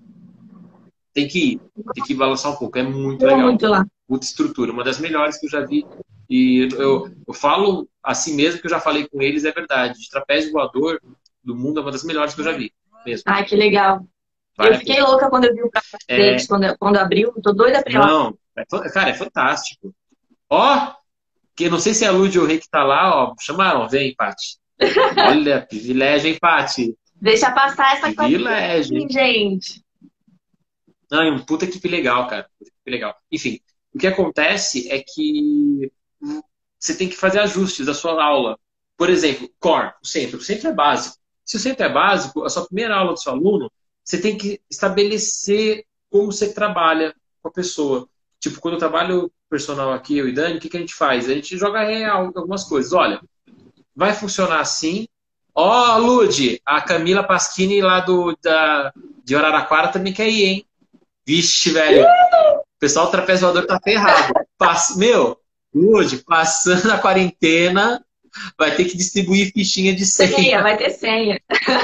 Tem que ir. Tem que balançar um pouco. É muito Eu legal. muito lá. Muita estrutura. Uma das melhores que eu já vi. E eu, eu falo assim mesmo que eu já falei com eles, é verdade. De trapézio voador do mundo é uma das melhores que eu já vi. Mesmo. Ai, que legal. Vale eu fiquei louca quando eu vi o cartão é... deles, quando, quando abriu. Tô doida pra ir lá. Não, é, cara, é fantástico. Ó, que não sei se é a Lud ou o Rei que tá lá, ó. Chamaram, vem, Paty. Olha, privilégio, hein, Paty? Deixa passar essa privilégio, coisa, gente. Não, é um puta equipe legal, cara. Puta equipe legal. Enfim, o que acontece é que você tem que fazer ajustes da sua aula. Por exemplo, core, o centro. O centro é básico. Se o centro é básico, a sua primeira aula do seu aluno, você tem que estabelecer como você trabalha com a pessoa. Tipo, quando eu trabalho personal aqui, eu e Dani, o que, que a gente faz? A gente joga real algumas coisas. Olha, vai funcionar assim. Ó, oh, Lud, a Camila Pasquini lá do, da, de Araraquara também quer ir, hein? Vixe, velho. O pessoal do trapézio voador tá ferrado. Pass... Meu, Lud, passando a quarentena, vai ter que distribuir fichinha de senha. Senha, vai ter senha.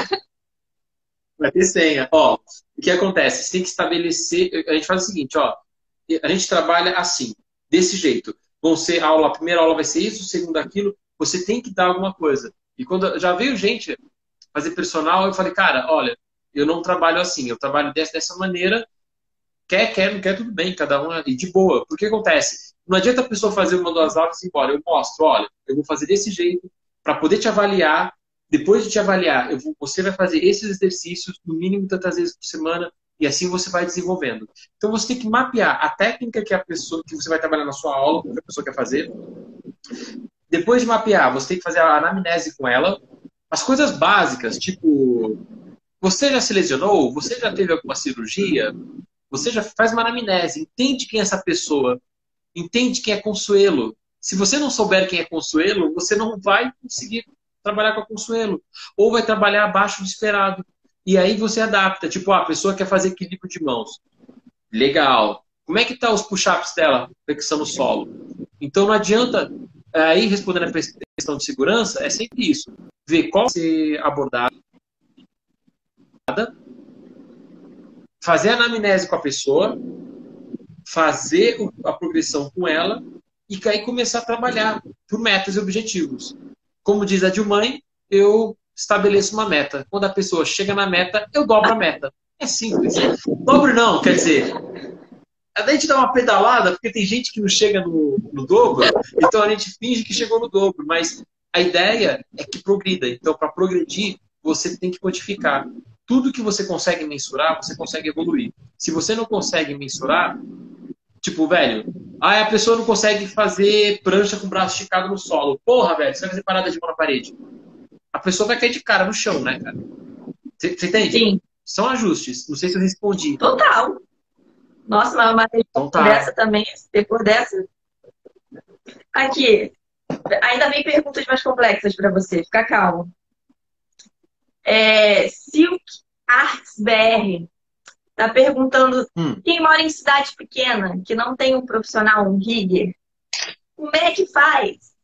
Vai ter senha. Ó, o que acontece? Você tem que estabelecer... A gente faz o seguinte, ó. A gente trabalha assim, desse jeito. Vão ser aula, a primeira aula vai ser isso, a segunda aquilo. Você tem que dar alguma coisa. E quando já veio gente fazer personal, eu falei, cara, olha, eu não trabalho assim, eu trabalho dessa, dessa maneira. Quer, quer, não quer, tudo bem, cada um e de boa. Porque acontece? Não adianta a pessoa fazer uma das aulas e ir embora. Eu mostro, olha, eu vou fazer desse jeito para poder te avaliar. Depois de te avaliar, eu vou, você vai fazer esses exercícios no mínimo tantas vezes por semana e assim você vai desenvolvendo. Então você tem que mapear a técnica que a pessoa que você vai trabalhar na sua aula, que a pessoa quer fazer. Depois de mapear, você tem que fazer a anamnese com ela. As coisas básicas, tipo, você já se lesionou? Você já teve alguma cirurgia? Você já faz uma anamnese, entende quem é essa pessoa, entende quem é Consuelo. Se você não souber quem é Consuelo, você não vai conseguir trabalhar com a Consuelo. Ou vai trabalhar abaixo do esperado. E aí você adapta. Tipo, ah, a pessoa quer fazer equilíbrio de mãos. Legal. Como é que tá os push-ups dela? Flexão no solo. Então não adianta... Aí, respondendo a questão de segurança, é sempre isso. Ver qual vai ser abordada, fazer a anamnese com a pessoa, fazer a progressão com ela e aí começar a trabalhar por metas e objetivos. Como diz a Dilmãe, eu estabeleço uma meta. Quando a pessoa chega na meta, eu dobro a meta. É simples. Dobro não, quer dizer... A gente dá uma pedalada, porque tem gente que não chega no, no dobro, então a gente finge que chegou no dobro, mas a ideia é que progrida. Então, para progredir, você tem que quantificar. Tudo que você consegue mensurar, você consegue evoluir. Se você não consegue mensurar, tipo, velho, ah, a pessoa não consegue fazer prancha com o braço esticado no solo. Porra, velho, você vai fazer parada de mão na parede. A pessoa vai cair de cara no chão, né, cara? Você entende? Sim. São ajustes. Não sei se eu respondi. Total. Nossa, mas uma Então resposta tá. dessa também, depois dessa. Aqui, ainda vem perguntas mais complexas para você, fica calmo. É, Silk Arts B R está perguntando Hum. quem mora em cidade pequena, que não tem um profissional, um rigger, como é que faz?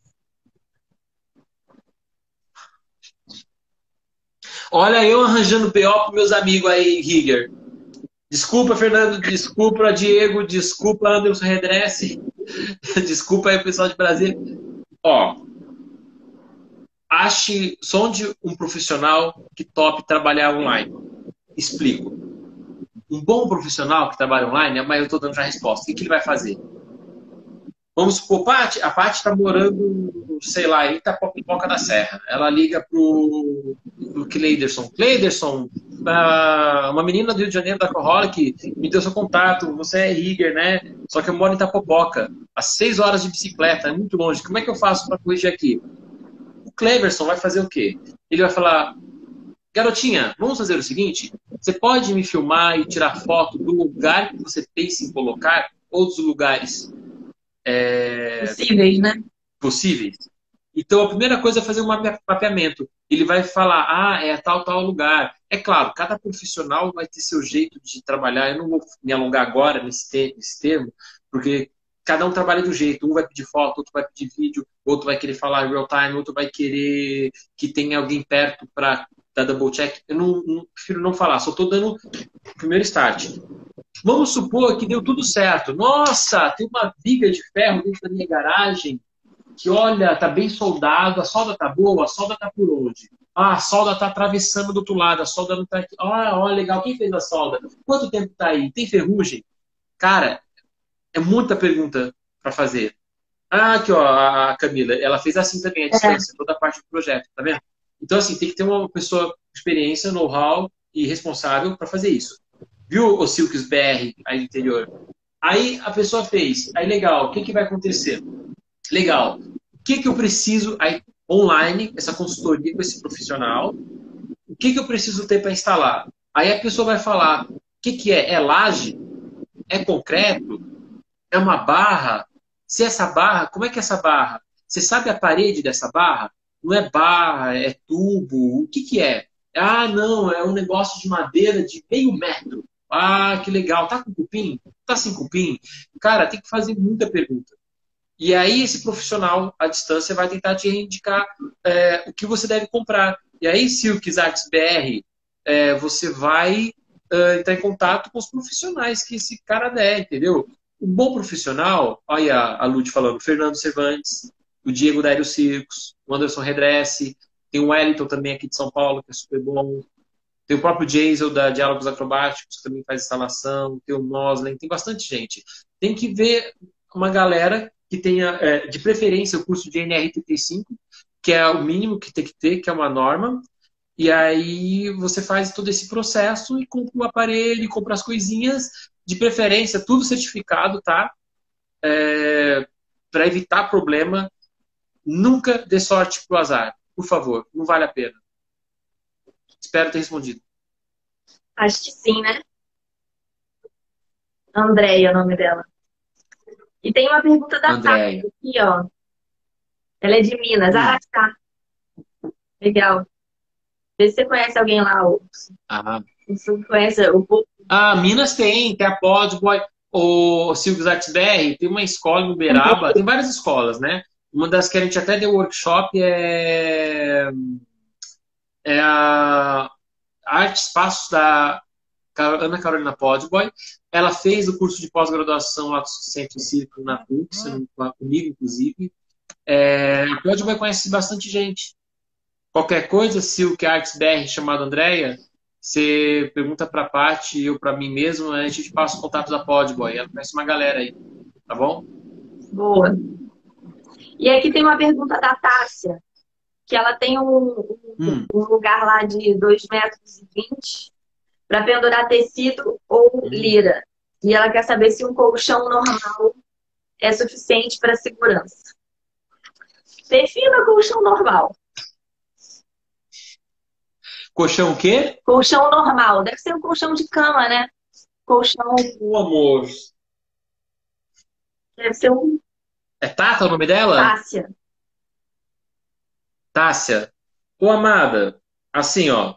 Olha, eu arranjando P O para meus amigos aí, Rigger. Desculpa, Fernando, desculpa, Diego, desculpa, Anderson Redresse, desculpa aí, pessoal de Brasília. Ó, ache, sonde um profissional que tope trabalhar online. Explico. Um bom profissional que trabalha online, mas eu estou dando já a resposta. O que, que ele vai fazer? Vamos supor, Paty, a Paty está morando, sei lá, em Itapoca da Serra. Ela liga pro, pro Cleiderson. Cleiderson, uma menina do Rio de Janeiro da Corrolic me deu seu contato. Você é rigger, né? Só que eu moro em Itapopoca, às seis horas de bicicleta, é muito longe. Como é que eu faço para corrigir aqui? O Cleiderson vai fazer o quê? Ele vai falar: garotinha, vamos fazer o seguinte: você pode me filmar e tirar foto do lugar que você pensa em colocar ou dos lugares é, Possíveis, né? possíveis? Então, a primeira coisa é fazer um mapeamento. Ele vai falar: ah, é tal, tal lugar. É claro, cada profissional vai ter seu jeito de trabalhar. Eu não vou me alongar agora nesse, nesse termo, porque cada um trabalha de um jeito. Um vai pedir foto, outro vai pedir vídeo, outro vai querer falar real time, outro vai querer que tenha alguém perto para dar double check. Eu não, não, prefiro não falar, só estou dando o primeiro start. Vamos supor que deu tudo certo. Nossa, tem uma viga de ferro dentro da minha garagem que, olha, tá bem soldado, a solda tá boa, a solda tá por onde? Ah, a solda tá atravessando do outro lado, a solda não tá aqui. Ah, olha, legal, quem fez a solda? Quanto tempo tá aí? Tem ferrugem? Cara, é muita pergunta para fazer. Ah, aqui, ó, a Camila, ela fez assim também, a distância, toda a parte do projeto, tá vendo? Então, assim, tem que ter uma pessoa com experiência, know-how e responsável para fazer isso. Viu o Silks B R aí do interior? Aí a pessoa fez. Aí, legal, o que, que vai acontecer? Legal. O que, que eu preciso aí, online, essa consultoria com esse profissional? O que, que eu preciso ter para instalar? Aí a pessoa vai falar: o que, que é? É laje? É concreto? É uma barra? Se essa barra, como é que é essa barra? Você sabe a parede dessa barra? Não é barra, é tubo. O que, que é? Ah, não, é um negócio de madeira de meio metro. Ah, que legal. Tá com cupim? Tá sem cupim? Cara, tem que fazer muita pergunta. E aí esse profissional, à distância, vai tentar te indicar é, o que você deve comprar. E aí, Silks Arts B R, é, você vai é, entrar em contato com os profissionais que esse cara der, entendeu? Um bom profissional, olha a Lud falando, o Fernando Cervantes, o Diego da Aero Circos, o Anderson Redresse, tem o Wellington também aqui de São Paulo, que é super bom. Tem o próprio Jason da Diálogos Acrobáticos, que também faz instalação. Tem o Noslen, tem bastante gente. Tem que ver uma galera que tenha, é, de preferência, o curso de N R trinta e cinco, que é o mínimo que tem que ter, que é uma norma. E aí você faz todo esse processo e compra o aparelho, compra as coisinhas, de preferência, tudo certificado, tá? É, para evitar problema. Nunca dê sorte pro azar. Por favor, não vale a pena. Espero ter respondido. Acho que sim, né? Andréia é o nome dela. E tem uma pergunta da Tati aqui, ó. Ela é de Minas. Hum. Ah, tá. Legal. Vê se você conhece alguém lá. Ou... Ah. Você conhece o povo? Ah, Minas tem, tem a Podboy, o Silks Arts B R, tem uma escola em Uberaba, tem várias escolas, né? Uma das que a gente até deu workshop é, é a Arte Espaços da Ana Carolina Podboy. Ela fez o curso de pós-graduação lá do Centro Círculo na P U C, comigo, inclusive. É, a Podboy conhece bastante gente. Qualquer coisa, Silk Arts B R chamada Andréia, você pergunta para a Paty ou para mim mesmo, a gente passa o contato da Podboy. Ela conhece uma galera aí, tá bom? Boa. E aqui tem uma pergunta da Tássia, que ela tem um, um, um lugar lá de dois metros e vinte para pendurar tecido ou lira. E ela quer saber se um colchão normal é suficiente para segurança. Defina colchão normal. Colchão o quê? Colchão normal. Deve ser um colchão de cama, né? colchão Ô, amor. deve ser um É Tata o nome dela? Tássia. Tássia. Ô, amada, assim, ó.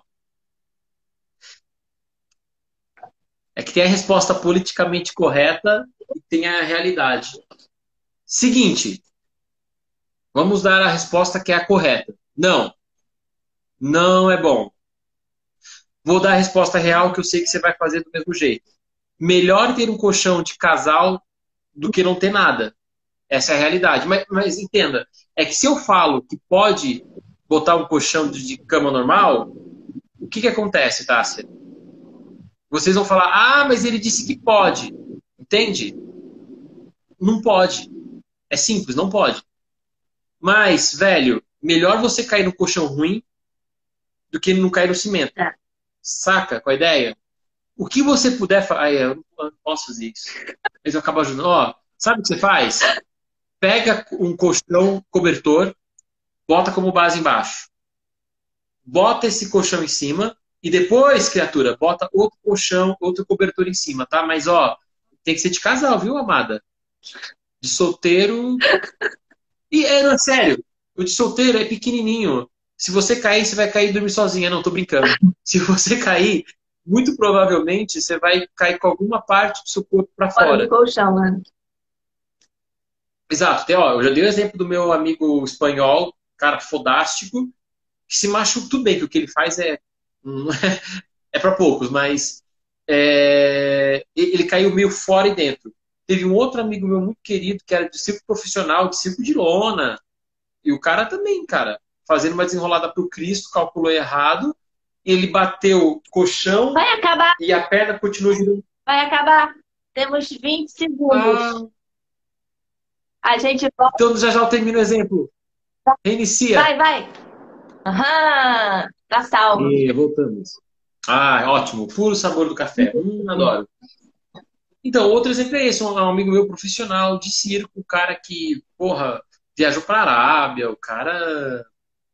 É que tem a resposta politicamente correta e tem a realidade. Seguinte, vamos dar a resposta que é a correta. Não, não é bom. Vou dar a resposta real que eu sei que você vai fazer do mesmo jeito. Melhor ter um colchão de casal do que não ter nada. Essa é a realidade. Mas, mas entenda, é que se eu falo que pode botar um colchão de, de cama normal, o que, que acontece, Tássia? Vocês vão falar, ah, mas ele disse que pode. Entende? Não pode. É simples, não pode. Mas, velho, melhor você cair no colchão ruim do que não cair no cimento. É. Saca com a ideia? O que você puder fazer. Eu não posso fazer isso. Mas eu acabo ajudando. Ó, sabe o que você faz? Pega um colchão cobertor, bota como base embaixo. Bota esse colchão em cima e depois, criatura, bota outro colchão, outro cobertor em cima, tá? Mas, ó, tem que ser de casal, viu, amada? De solteiro. E é, não, sério, o de solteiro é pequenininho. Se você cair, você vai cair e dormir sozinha. Não, tô brincando. Se você cair, muito provavelmente você vai cair com alguma parte do seu corpo para Fora fora. do colchão, né? Exato. Tem, ó, eu já dei o exemplo do meu amigo espanhol, cara fodástico, que se machuca. Tudo bem que o que ele faz é é para poucos, mas é, ele caiu meio fora e dentro. Teve um outro amigo meu muito querido que era de circo profissional, de circo de lona. E o cara também, cara, fazendo uma desenrolada pro Cristo, calculou errado. Ele bateu o colchão Vai acabar, e a perna continuou girando. vai acabar. Temos vinte segundos. Ah, A gente volta. então já já eu termino o exemplo. Reinicia. Vai, vai. Aham, tá salvo. E voltamos. Ah, ótimo. Puro sabor do café. Hum, adoro. Então, outro exemplo é esse. Um amigo meu profissional de circo, o cara que, porra, viajou pra Arábia, o cara...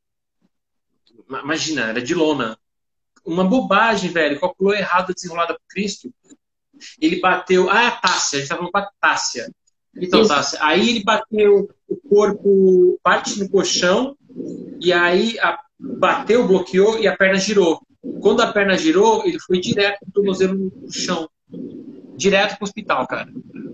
Imagina, era de lona. Uma bobagem, velho. Calculou errado a desenrolada pro Cristo. Ele bateu... Ah, é a Tássia. A gente tá falando com a Tássia. Então, Isso. Tássia, aí ele bateu o corpo, parte no colchão, e aí a... bateu, bloqueou e a perna girou. Quando a perna girou, ele foi direto com o tornozelo no chão. Direto pro hospital, cara.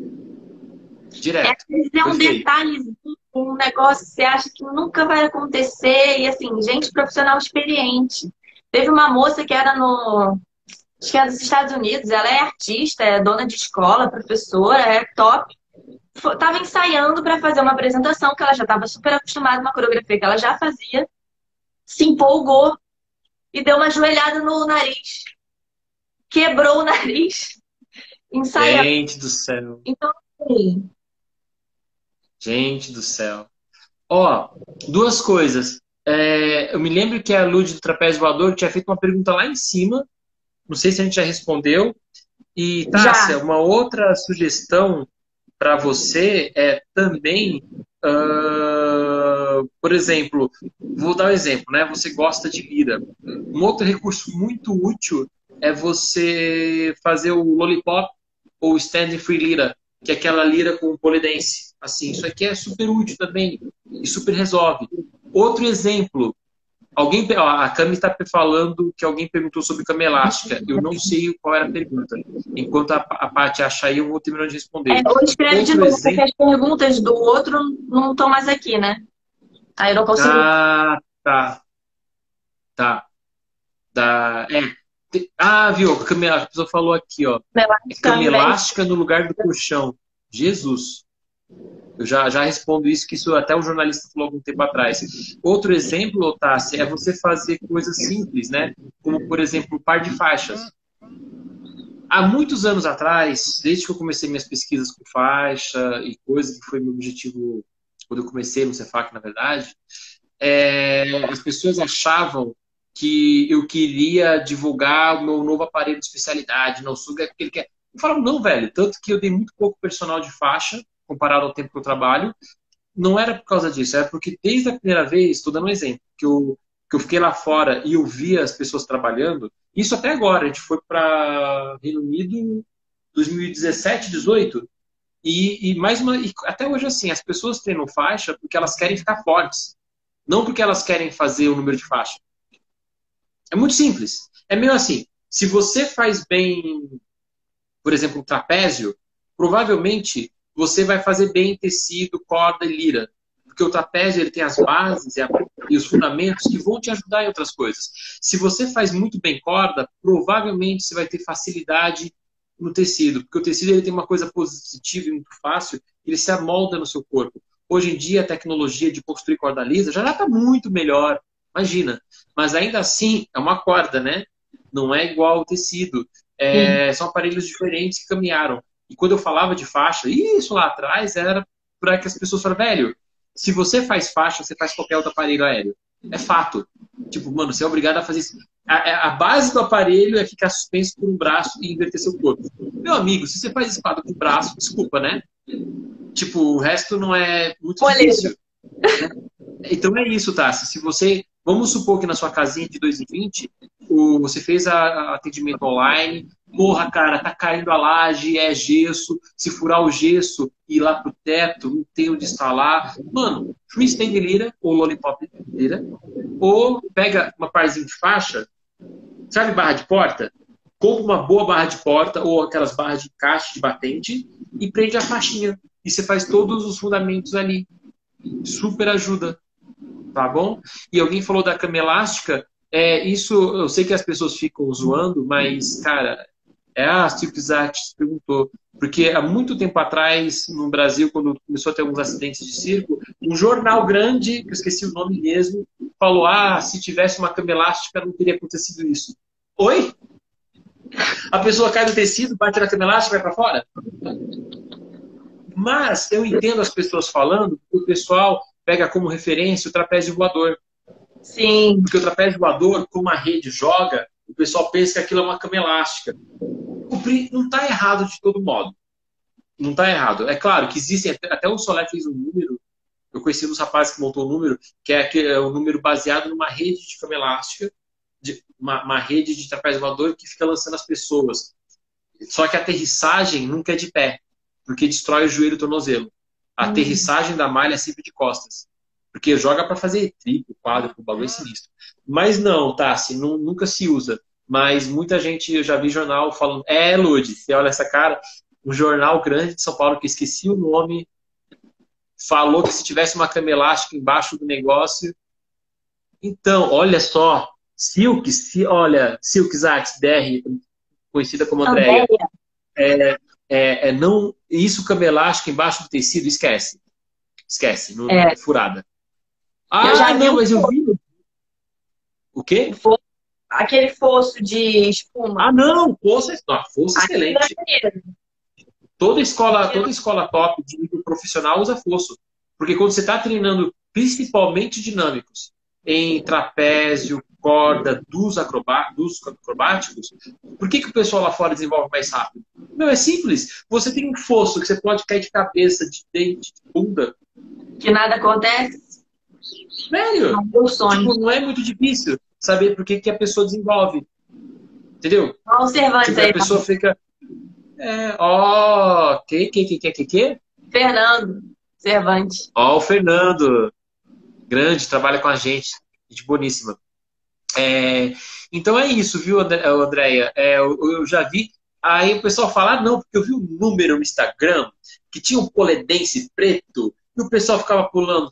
Direto. Às vezes é um Foi feio. detalhezinho, um negócio que você acha que nunca vai acontecer. E assim, gente profissional experiente. Teve uma moça que era no... Acho que é dos Estados Unidos. Ela é artista, é dona de escola, professora, é top. Fo- Tava ensaiando para fazer uma apresentação que ela já estava super acostumada, uma coreografia que ela já fazia. Se empolgou e deu uma joelhada no nariz. Quebrou o nariz ensaiando. Gente do céu. Então, assim, Gente do céu. Ó, duas coisas. É, eu me lembro que a Lud do Trapézio Voador tinha feito uma pergunta lá em cima. Não sei se a gente já respondeu. E, Tássia, já. uma outra sugestão para você é também, ah, por exemplo, vou dar um exemplo, né? Você gosta de lira. Um outro recurso muito útil é você fazer o lollipop ou stand free lira, que é aquela lira com polidense. Assim, isso aqui é super útil também e super resolve. Outro exemplo, alguém, ó, a Cami está falando que alguém perguntou sobre cama elástica. Eu não sei qual era a pergunta. Enquanto a, a Paty achar aí, eu vou terminar de responder. É, ou escreve de Outro novo, porque exemplo. as perguntas do outro não estão mais aqui, né? Aí eu não consigo. Ah, tá, tá. Da, é. Te- Ah, viu? A cama elástica, a pessoa falou aqui, ó. É cama elástica no lugar do colchão. Jesus. Eu já, já respondo isso, que isso até o jornalista falou algum tempo atrás. Outro exemplo, Otássia, é você fazer coisas simples, né? Como, por exemplo, par de faixas. Há muitos anos atrás, desde que eu comecei minhas pesquisas com faixa e coisa que foi meu objetivo quando eu comecei no Cefac, na verdade, é, as pessoas achavam que eu queria divulgar o meu novo aparelho de especialidade, não sou aquele que é. Eu falava, não, velho, tanto que eu dei muito pouco personal de faixa, comparado ao tempo que eu trabalho, não era por causa disso, era porque desde a primeira vez, estou dando um exemplo, que eu, que eu fiquei lá fora e eu via as pessoas trabalhando, isso até agora, a gente foi para Reino Unido dois mil e dezessete, dezoito, e, e mais uma. E até hoje, assim, as pessoas treinam faixa porque elas querem ficar fortes, não porque elas querem fazer o número de faixa. É muito simples. É meio assim, se você faz bem, por exemplo, um trapézio, provavelmente você vai fazer bem tecido, corda e lira. Porque o trapézio ele tem as bases e, a, e os fundamentos que vão te ajudar em outras coisas. Se você faz muito bem corda, provavelmente você vai ter facilidade no tecido. Porque o tecido ele tem uma coisa positiva e muito fácil, ele se amolda no seu corpo. Hoje em dia, a tecnologia de construir corda lisa já está muito melhor. Imagina. Mas ainda assim, é uma corda, né? Não é igual ao tecido. É, são aparelhos diferentes que caminharam. E quando eu falava de faixa, isso lá atrás era para que as pessoas falassem, velho, se você faz faixa, você faz qualquer outro aparelho aéreo. É fato. Tipo, mano, você é obrigado a fazer isso. A, a base do aparelho é ficar suspenso por um braço e inverter seu corpo. Meu amigo, se você faz espada com o braço, desculpa, né? Tipo, o resto não é muito difícil. Então é isso, Tassi. Se você... Vamos supor que na sua casinha de dois e vinte, o, você fez a, a atendimento online, porra, cara, tá caindo a laje, é gesso, se furar o gesso e ir lá pro teto, não tem onde instalar. Mano, twist de lira, ou lollipop de lira, ou pega uma parzinha de faixa, sabe barra de porta? Compra uma boa barra de porta, ou aquelas barras de encaixe de batente, e prende a faixinha. E você faz todos os fundamentos ali. Super ajuda. Tá bom? E alguém falou da cama elástica. É, isso, eu sei que as pessoas ficam zoando, mas, cara, é a Silk Zach perguntou. Porque há muito tempo atrás, no Brasil, quando começou a ter alguns acidentes de circo, um jornal grande, que eu esqueci o nome mesmo, falou: ah, se tivesse uma cama elástica, não teria acontecido isso. Oi? A pessoa cai do tecido, bate na cama elástica e vai pra fora? Mas eu entendo as pessoas falando, porque o pessoal pega como referência o trapézio voador. Sim. Porque o trapézio voador, como a rede joga, o pessoal pensa que aquilo é uma cama elástica. Não está errado de todo modo. Não está errado. É claro que existem, até o Solé fez um número, eu conheci um dos rapazes que montou o um número, que é o um número baseado numa rede de cama elástica, de, uma, uma rede de trapézio voador que fica lançando as pessoas. Só que a aterrissagem nunca é de pé, porque destrói o joelho e o tornozelo. A aterrissagem da malha é sempre de costas. Porque joga para fazer triplo, quadro, o bagulho é sinistro. Mas não, Tassi, não, nunca se usa. Mas muita gente, eu já vi jornal falando... É, Lud, você olha essa cara. Um jornal grande de São Paulo, que esqueci o nome, falou que se tivesse uma cama elástica embaixo do negócio... Então, olha só. Silk, se, olha, Silk Zax, D R, conhecida como Andréia. É... É, é não, isso cama elástica embaixo do tecido, esquece. Esquece, não, é. é furada. Ah, eu já não, vi mas eu vi. O quê? Aquele fosso de espuma. Ah, não, fosso é não, fosso excelente. Toda escola, toda escola top de nível profissional usa fosso. Porque quando você está treinando principalmente dinâmicos, em trapézio, corda, dos, acrobá dos acrobáticos, por que, que o pessoal lá fora desenvolve mais rápido? Não, é simples. Você tem um fosso que você pode cair de cabeça, de dente, de bunda. Que nada acontece? Sério? Não, tipo, não é muito difícil saber por que, que a pessoa desenvolve. Entendeu? Olha o Cervantes tipo, aí. A pessoa tá? fica... É, ó, que, que, que, que, que, que? Fernando Cervantes. Ó, o Fernando. Grande, trabalha com a gente. Gente boníssima. É, então é isso, viu, Andréia? É, eu, eu já vi. Aí o pessoal fala, ah, não, porque eu vi um número no Instagram que tinha um poledense preto e o pessoal ficava pulando.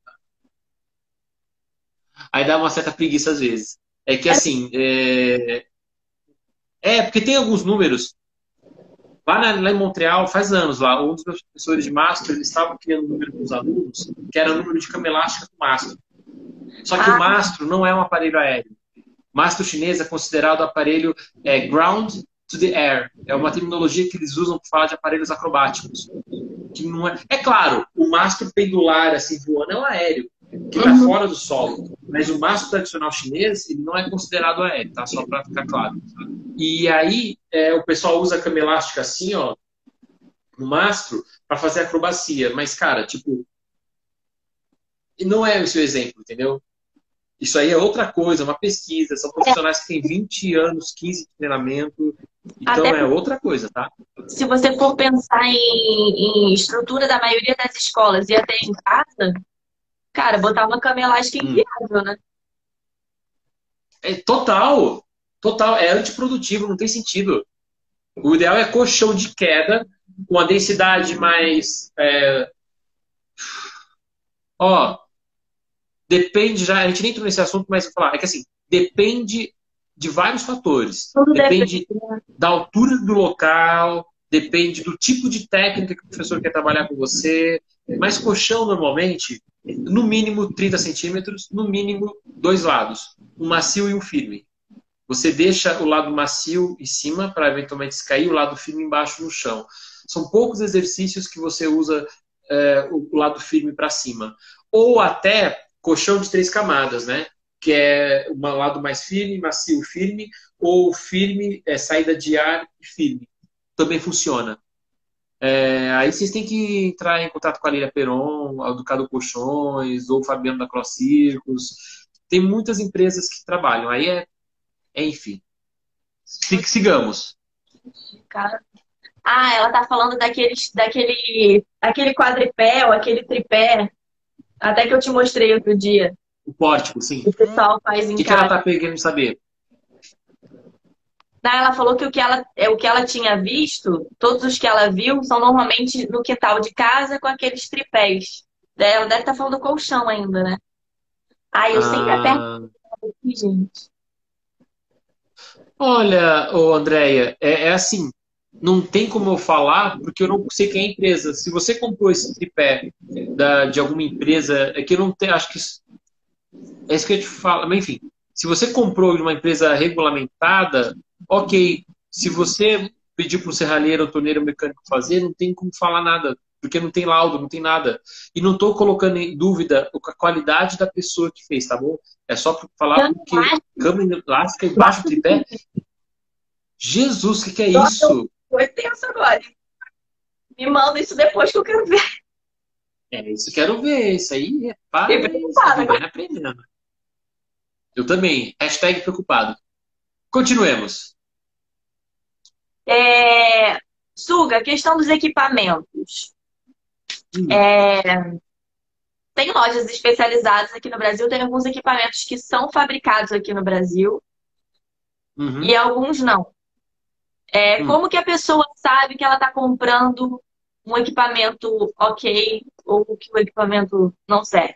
Aí dá uma certa preguiça às vezes. É que assim, é, é porque tem alguns números. Lá, na, lá em Montreal, faz anos lá, um dos meus professores de mastro, eles estavam criando um número com os alunos, que era o número de cama elástica com mastro. Só que ah. o mastro não é um aparelho aéreo. O mastro chinês é considerado aparelho é, ground to the air. É uma terminologia que eles usam para falar de aparelhos acrobáticos. Que não é... é claro, o mastro pendular, assim, voando, é um aéreo, que está uhum. fora do solo. Mas o mastro tradicional chinês, ele não é considerado aéreo, tá? Só para ficar claro. E aí, é, o pessoal usa a cama elástica assim, ó, no mastro, para fazer acrobacia. Mas, cara, tipo, não é o seu exemplo, entendeu? Isso aí é outra coisa, uma pesquisa. São profissionais que têm vinte anos, quinze de treinamento. Então Até é outra coisa, tá? se você for pensar em, em estrutura da maioria das escolas e até em casa, cara, botar uma cama elástica é Hum. inviável, né? É total, total. É antiprodutivo, não tem sentido. O ideal é colchão de queda, com a densidade mais. É... Ó, depende já. A gente nem entrou nesse assunto, mas vou falar. É que assim, depende de vários fatores. Tudo Depende depende, né? da altura do local, depende do tipo de técnica que o professor quer trabalhar com você. Mas colchão, normalmente, no mínimo trinta centímetros, no mínimo dois lados, um macio e um firme. Você deixa o lado macio em cima para eventualmente cair, o lado firme embaixo no chão. São poucos exercícios que você usa é, o lado firme para cima. Ou até colchão de três camadas, né? Que é um lado mais firme, macio, firme, ou firme, é, saída de ar e firme. Também funciona. É, aí vocês têm que entrar em contato com a Lília Peron, a Educado Colchões, ou o Fabiano da Cross Circus. Tem muitas empresas que trabalham. Aí é, é enfim. Sigamos. Cara. Ah, ela tá falando daquele, daquele, aquele quadripé ou aquele tripé, até que eu te mostrei outro dia, O pórtico, sim. que o pessoal faz O em que, que ela casa. tá querendo saber? Ah, ela falou que o que ela, é, o que ela tinha visto, todos os que ela viu, são normalmente no quintal de casa com aqueles tripés. Daí ela deve estar falando do colchão ainda, né? Ah, eu sempre aperto Ah, aqui, gente. olha, ô Andréia, é, é assim, não tem como eu falar porque eu não sei quem é a empresa. Se você comprou esse tripé da, de alguma empresa, é que eu não tenho, acho que isso- é isso que eu te falo, mas enfim, se você comprou de uma empresa regulamentada, ok. Se você pediu para o serralheiro ou torneiro mecânico fazer, não tem como falar nada, porque não tem laudo, não tem nada. E não estou colocando em dúvida a qualidade da pessoa que fez, tá bom? É só para falar Eu porque não cama elástica embaixo do acho. tripé. Jesus, o que, que é Nossa, isso? foi tenso agora. Me manda isso depois que eu quero ver. É isso, que eu quero ver. Isso aí, é, Fiquei parabéns, tá preocupada vivendo agora. e aprendendo. Eu também. Hashtag preocupado. Continuemos. É... Suga, a questão dos equipamentos. Hum, É... Tem lojas especializadas aqui no Brasil, tem alguns equipamentos que são fabricados aqui no Brasil e uhum, alguns não. É, hum. como que a pessoa sabe que ela está comprando um equipamento ok ou que o equipamento não serve?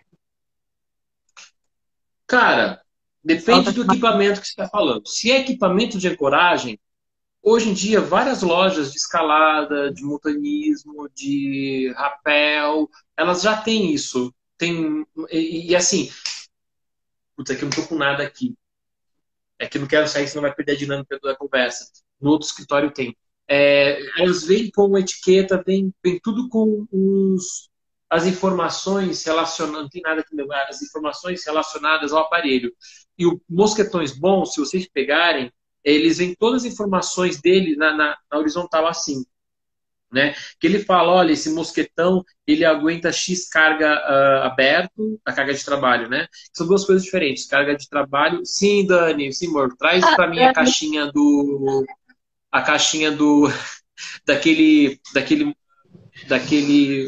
Cara, Falta depende do equipamento que você está falando. Se é equipamento de ancoragem, hoje em dia várias lojas de escalada, de montanhismo, de rapel, elas já têm isso. Tem, e, e assim, putz, é que eu não tô com nada aqui. É que eu não quero sair, senão vai perder a dinâmica da conversa. No outro escritório tem. É, elas vêm com etiqueta, vem, vem tudo com os, as informações relacionadas, não tem nada aqui, não, as informações relacionadas ao aparelho. E o Mosquetões Bons, se vocês pegarem, eles vêm todas as informações dele na, na, na horizontal assim. Né? Que ele fala, olha, esse mosquetão ele aguenta X carga uh, aberto, a carga de trabalho, né? São duas coisas diferentes. Carga de trabalho, sim, Dani, sim, amor, traz para mim a caixinha do, a caixinha do, daquele, daquele, daquele,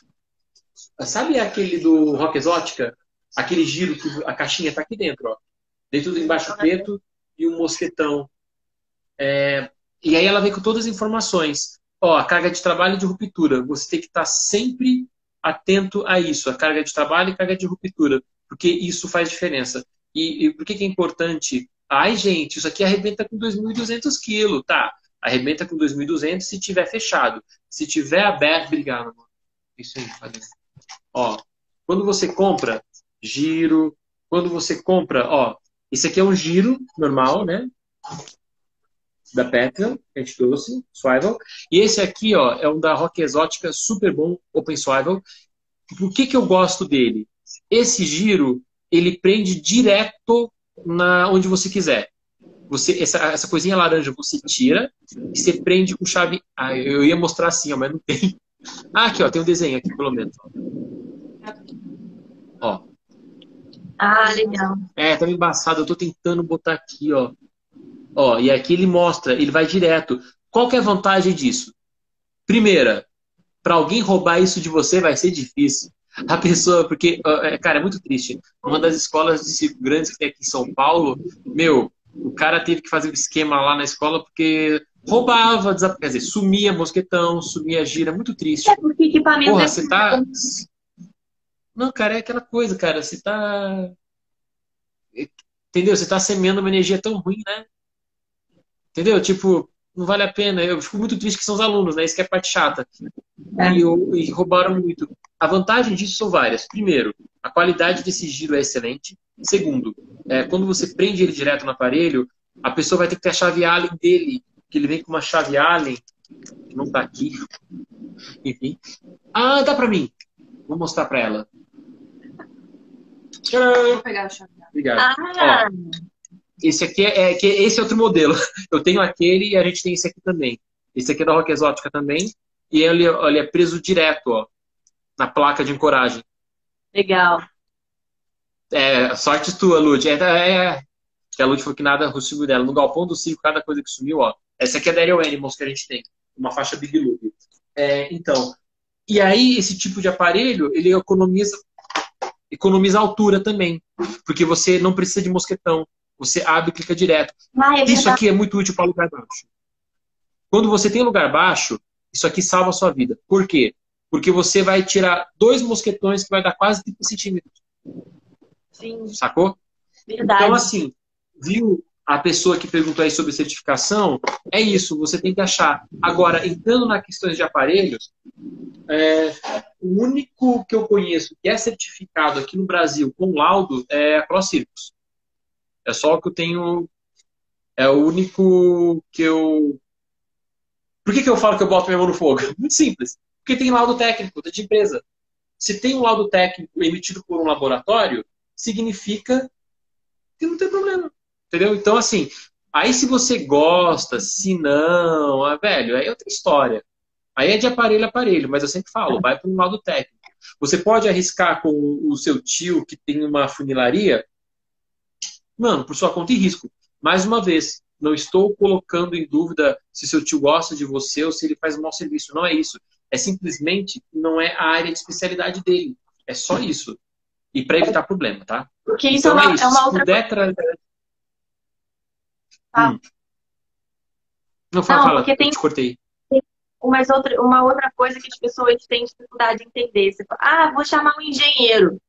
sabe aquele do Rock Exótica? Aquele giro que a caixinha tá aqui dentro, ó, dentro do embaixo preto e um mosquetão. É, e aí ela vem com todas as informações. Ó, a carga de trabalho e de ruptura. Você tem que estar sempre atento a isso, a carga de trabalho e carga de ruptura, porque isso faz diferença. E, e por que, que é importante? Ai, gente, isso aqui arrebenta com dois mil e duzentos quilos, tá? Arrebenta com dois mil e duzentos se tiver fechado. Se tiver aberto, obrigado, amor. Isso aí, valeu. Ó, quando você compra giro, quando você compra, ó, esse aqui é um giro normal, né? Da Petrol, que a gente trouxe, Swivel. E esse aqui, ó, é um da Rock Exótica, super bom, Open Swivel. Por que que eu gosto dele? Esse giro, ele prende direto na onde você quiser. Você, essa, essa coisinha laranja você tira e você prende com chave. Ah, eu ia mostrar assim, ó, mas não tem. Ah, aqui, ó, tem um desenho aqui, pelo menos. Ó. Ah, legal. É, tá meio embaçado. Eu tô tentando botar aqui, ó. Ó, e aqui ele mostra, ele vai direto. Qual que é a vantagem disso? Primeira, para alguém roubar isso de você vai ser difícil. A pessoa, porque, ó, é, cara, é muito triste. Uma das escolas de circo grandes que tem aqui em São Paulo, meu, o cara teve que fazer um esquema lá na escola porque roubava, desa- quer dizer, sumia mosquetão, sumia gira, muito É triste. porque equipamento Porra, é você tá. caro. Não, cara, é aquela coisa, cara, você tá. Entendeu? Você tá semeando uma energia tão ruim, né? Entendeu? Tipo, não vale a pena. Eu fico muito triste que são os alunos, né? Isso que é a parte chata. E, É. eu- e roubaram muito. A vantagem disso são várias. Primeiro, a qualidade desse giro é excelente. Segundo, é, quando você prende ele direto no aparelho, a pessoa vai ter que ter a chave Allen dele, que ele vem com uma chave Allen, que não tá aqui. Enfim. Ah, dá pra mim. Vou mostrar pra ela. Vou Tcharam! pegar a chave. Obrigado. Ó, Ah, esse aqui é, é que esse é outro modelo. Eu tenho aquele e a gente tem esse aqui também. Esse aqui é da Rock Exótica também. E ele, ele é preso direto, ó, na placa de ancoragem. legal. É, sorte tua, Lud. É, é, que a Lud foi que nada sumiu dela. No galpão do circo, cada coisa que sumiu, ó. Essa aqui é da Aerial Animals que a gente tem. Uma faixa Big Loop. É, então, e aí esse tipo de aparelho, ele economiza, economiza altura também. Porque você não precisa de mosquetão. Você abre e clica direto. Ah, é Isso verdade. aqui é muito útil para lugar baixo. Quando você tem lugar baixo, isso aqui salva a sua vida. Por quê? Porque você vai tirar dois mosquetões que vai dar quase trinta centímetros. Sim, Sacou? Então, verdade. assim, viu a pessoa que perguntou aí sobre certificação? É isso, você tem que achar. Agora, entrando na questões de aparelhos, é, o único que eu conheço que é certificado aqui no Brasil com laudo é a ProCircus. É só o que eu tenho. É o único que eu. Por que, que eu falo que eu boto minha mão no fogo? Muito simples. Porque tem laudo técnico de empresa. Se tem um laudo técnico emitido por um laboratório, significa que não tem problema. Entendeu? Então, assim, aí se você gosta, se não, ah, velho, aí é outra história. Aí é de aparelho a aparelho, mas eu sempre falo, vai para um lado técnico. Você pode arriscar com o seu tio que tem uma funilaria, mano, por sua conta e risco. Mais uma vez, não estou colocando em dúvida se seu tio gosta de você ou se ele faz um mau serviço. Não é isso. É simplesmente que não é a área de especialidade dele. É só isso. E para evitar problema, tá? Porque isso é Então é uma, é isso. uma Se outra coisa. puder trazer. Tá? Hum. Não, fala, Não, fala, porque eu tem te cortei. umas outra, uma outra coisa que as pessoas têm dificuldade de entender. Você fala, ah, vou chamar um engenheiro.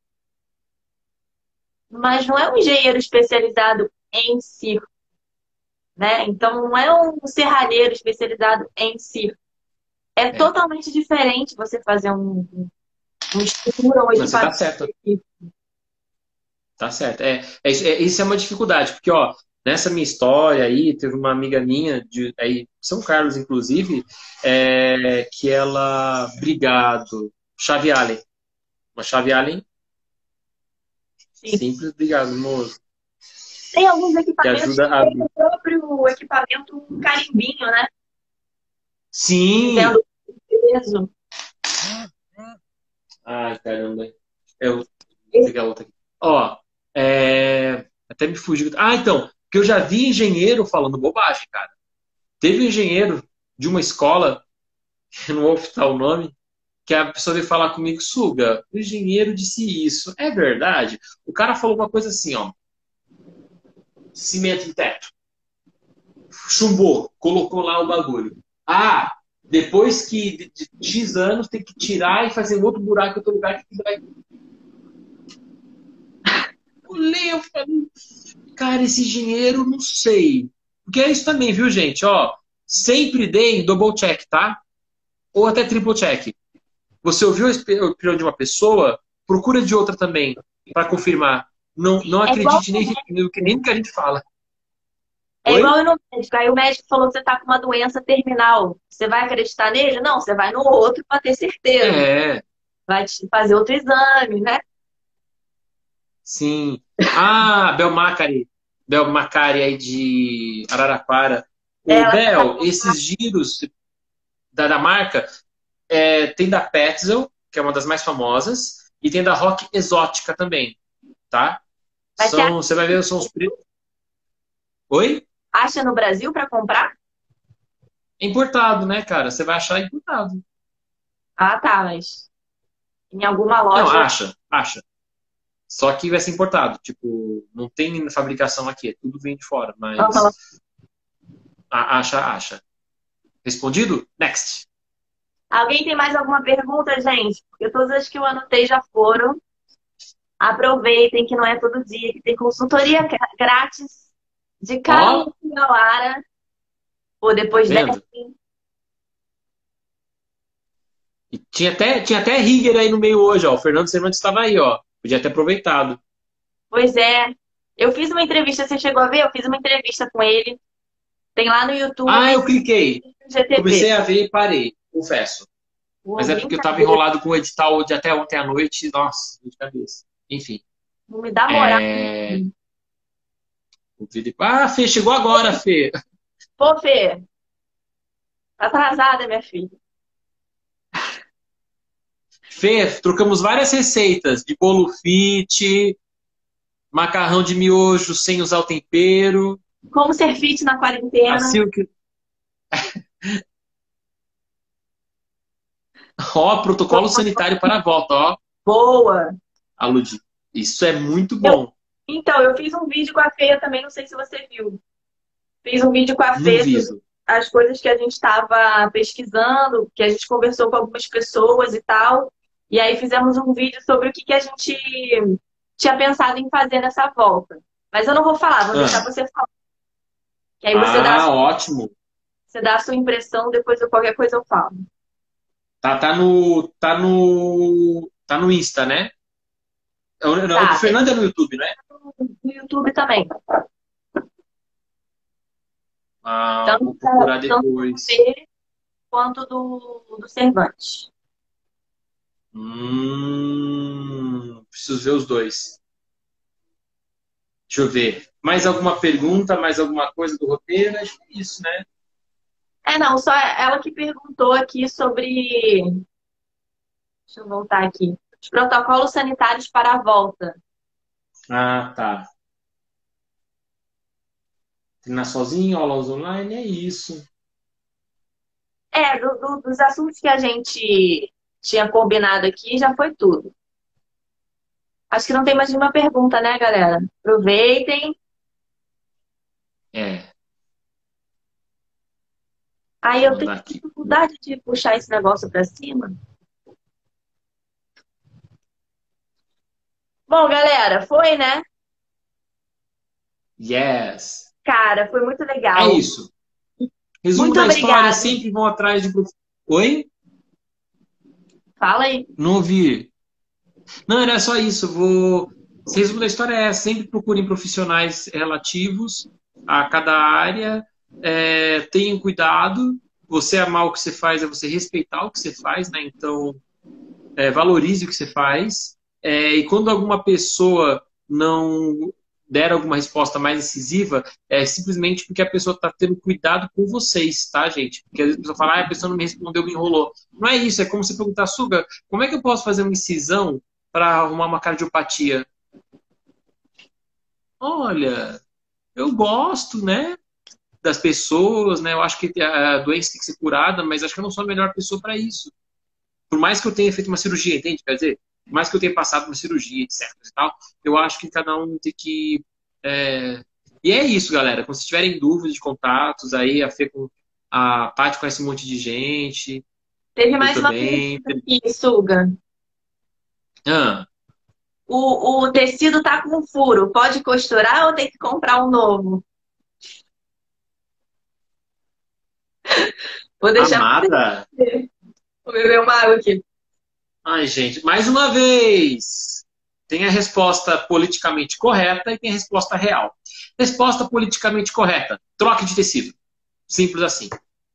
Mas não é um engenheiro especializado em circo, né? Então não é um serralheiro especializado em circo. É É. totalmente diferente você fazer um, um- uma estrutura, um Mas você tá equipamento. certo. Tá certo. É, é, isso é, isso é uma dificuldade, porque, ó, nessa minha história aí, teve uma amiga minha, de aí, São Carlos, inclusive, é, que ela, obrigado, chave Allen. Uma chave Allen Sim. simples, obrigado, moço. Tem alguns Que equipamentos ajuda que a tem abrir. o próprio equipamento um carimbinho, né? Sim! Dizendo o peso. Ai, caramba. Eu vou pegar outra aqui. Ó, é, até me fugiu. Ah, então, que eu já vi engenheiro falando bobagem, cara. Teve um engenheiro de uma escola, eu não vou citar o nome, que a pessoa veio falar comigo, Suga, o engenheiro disse isso. É verdade? O cara falou uma coisa assim, ó. Cimento em teto. Chumbou, colocou lá o bagulho. Ah, depois que de, de X anos tem que tirar e fazer outro buraco em outro lugar que vai. Olhei, eu falei, cara, esse engenheiro, não sei. Porque é isso também, viu, gente? Ó, sempre deem double check, tá? Ou até triple check. Você ouviu a opinião de uma pessoa, procura de outra também, para confirmar. Não, não É igual, acredite nem no que, nem no que a gente fala. é igual ir Oi? no médico. Aí o médico falou que você está com uma doença terminal. Você vai acreditar nele? Não, você vai no outro para ter certeza. É, Vai te fazer outro exame, né? sim. Ah, Bel Macari. Bel Macari aí de Araraquara. O Ela tá Bel, esses giros da, da marca, é, tem da Petzl, que é uma das mais famosas, e tem da Rock Exótica também, tá? Mas você São, você vai ver, são os preços. Oi? acha no Brasil para comprar? É importado, né, cara? Você vai achar importado. Ah, tá, mas em alguma Não, loja. acha, acha. Só que vai ser importado. Tipo, não tem fabricação aqui, tudo vem de fora. Aham. Mas a- acha, acha. Respondido? Next. Alguém tem mais alguma pergunta, gente? Porque todas as que eu anotei já foram. Aproveitem que não é todo dia, que tem consultoria gra- grátis de Carol Ó, Lara. Ou tá depois dessa. vendo? E tinha até, tinha até Rigger aí no meio hoje, ó. O Fernando Cervantes estava aí, ó. Podia ter aproveitado. Pois é. Eu fiz uma entrevista, você chegou a ver? Eu fiz uma entrevista com ele. Tem lá no Ah, YouTube, eu cliquei. no G T V. Comecei a ver e parei, confesso. Pô, Mas é porque eu tava brincadeira. enrolado com o edital de até ontem à noite. Nossa, dor de cabeça. Enfim. Não me dá moral. É... o vídeo- Ah, Fê, chegou agora, Fê. Pô, Fê, tá atrasada, minha filha. Fê, trocamos várias receitas de bolo fit, macarrão de miojo sem usar o tempero, Como ser fit na a quarentena? silk. Ó, protocolo sanitário para a volta, ó. Boa. Aludir. Isso é muito Eu- bom. então, eu fiz um vídeo com a Fê também, não sei se você viu. Fiz um vídeo com a Não Fê vi sobre isso. as coisas que a gente estava pesquisando, que a gente conversou com algumas pessoas e tal. E aí fizemos um vídeo sobre o que, que a gente tinha pensado em fazer nessa volta. Mas eu não vou falar, vou deixar Ah, você falar. Que aí você dá, a ah, sua- ótimo. você dá a sua impressão, depois eu, qualquer coisa eu falo. Tá, tá no, tá no, tá no Insta, né? O, não, o do Tá, tem Fernando é no YouTube, né? no YouTube também. Ah, vou Tanto, procurar tanto do depois. Fê quanto do, do Cervantes. Hum, preciso ver os dois. Deixa eu ver. Mais alguma pergunta? Mais alguma coisa do roteiro? Acho que é isso, né? É, não, só ela que perguntou aqui sobre. Deixa eu voltar aqui. Os protocolos sanitários para a volta. Ah, tá. Treinar sozinho, aulas online, é isso. É, do- do- dos assuntos que a gente tinha combinado aqui, já foi tudo. Acho que não tem mais nenhuma pergunta, né, galera? Aproveitem. É, Aí deixa eu eu tenho mandar aqui. dificuldade de puxar esse negócio para cima. Bom, galera, foi, né? Yes. Cara, foi muito É legal. isso. Resumo Muito da história, obrigada. sempre vão atrás de... prof- Oi? Fala aí. Não ouvi. Não, era só isso. Vou... Resumo da história é sempre procurem profissionais relativos a cada área. É, tenham cuidado. Você amar o que você faz é você respeitar o que você faz, né? Então, é, valorize o que você faz. É, e quando alguma pessoa não der alguma resposta mais incisiva, é simplesmente porque a pessoa está tendo cuidado com vocês, tá, gente? Porque às vezes a pessoa fala, ah, a pessoa não me respondeu, me enrolou. Não é isso, é como você perguntar, Suga, como é que eu posso fazer uma incisão para arrumar uma cardiopatia? Olha, eu gosto, né, das pessoas, né? Eu acho que a doença tem que ser curada, mas acho que eu não sou a melhor pessoa para isso. Por mais que eu tenha feito uma cirurgia, entende? Quer dizer, por mais que eu tenha passado uma cirurgia, etc e tal, eu acho que cada um tem que... é, E é isso, galera. Quando vocês tiverem dúvidas de contatos, aí a Fê com... A Paty conhece um monte de gente, Teve eu mais uma também. pergunta aqui, Suga. Ah, O, o tecido tá com furo. Pode costurar ou tem que comprar um novo? Vou deixar amada? você. Vou beber uma água aqui. Ai, gente, mais uma vez. Tem a resposta politicamente correta e tem a resposta real. Resposta politicamente correta. Troque de tecido. Simples assim.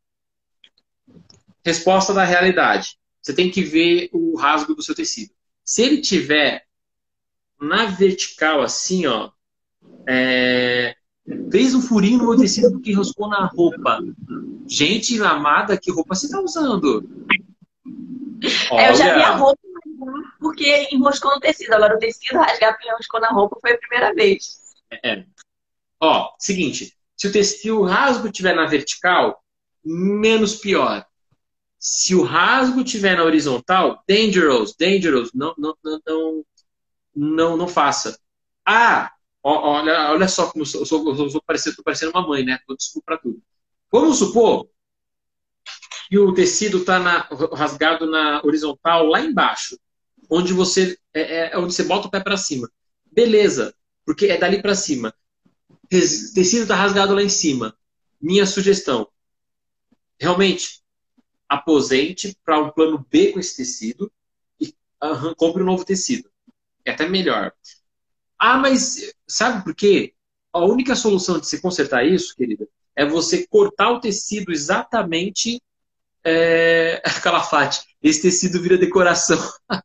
Resposta da realidade. Você tem que ver o rasgo do seu tecido. Se ele tiver na vertical assim, ó, é, fez um furinho no meu tecido porque enroscou na roupa. Gente amada, que roupa você está usando? É, eu já vi a Olha, roupa, porque enroscou no tecido. Agora o tecido rasgar porque enroscou na roupa foi a primeira vez. É. Ó, seguinte, se o tecido, o rasgo estiver na vertical, menos pior. Se o rasgo estiver na horizontal, dangerous, dangerous, não, não, não, não, não, não faça. Ah, ó, olha, olha só como eu sou, eu sou, eu sou parecendo, tô parecendo uma mãe, né? Tô desculpa pra tudo. Vamos supor que o tecido está rasgado na horizontal lá embaixo, onde você é, é onde você bota o pé para cima. Beleza, porque é dali para cima. O tecido está rasgado lá em cima. Minha sugestão, realmente, aposente para um plano B com esse tecido e uh, compre um novo tecido. É até melhor. Ah, mas sabe por quê? A única solução de você consertar isso, querida, é você cortar o tecido exatamente é... Calafate. Esse tecido vira decoração.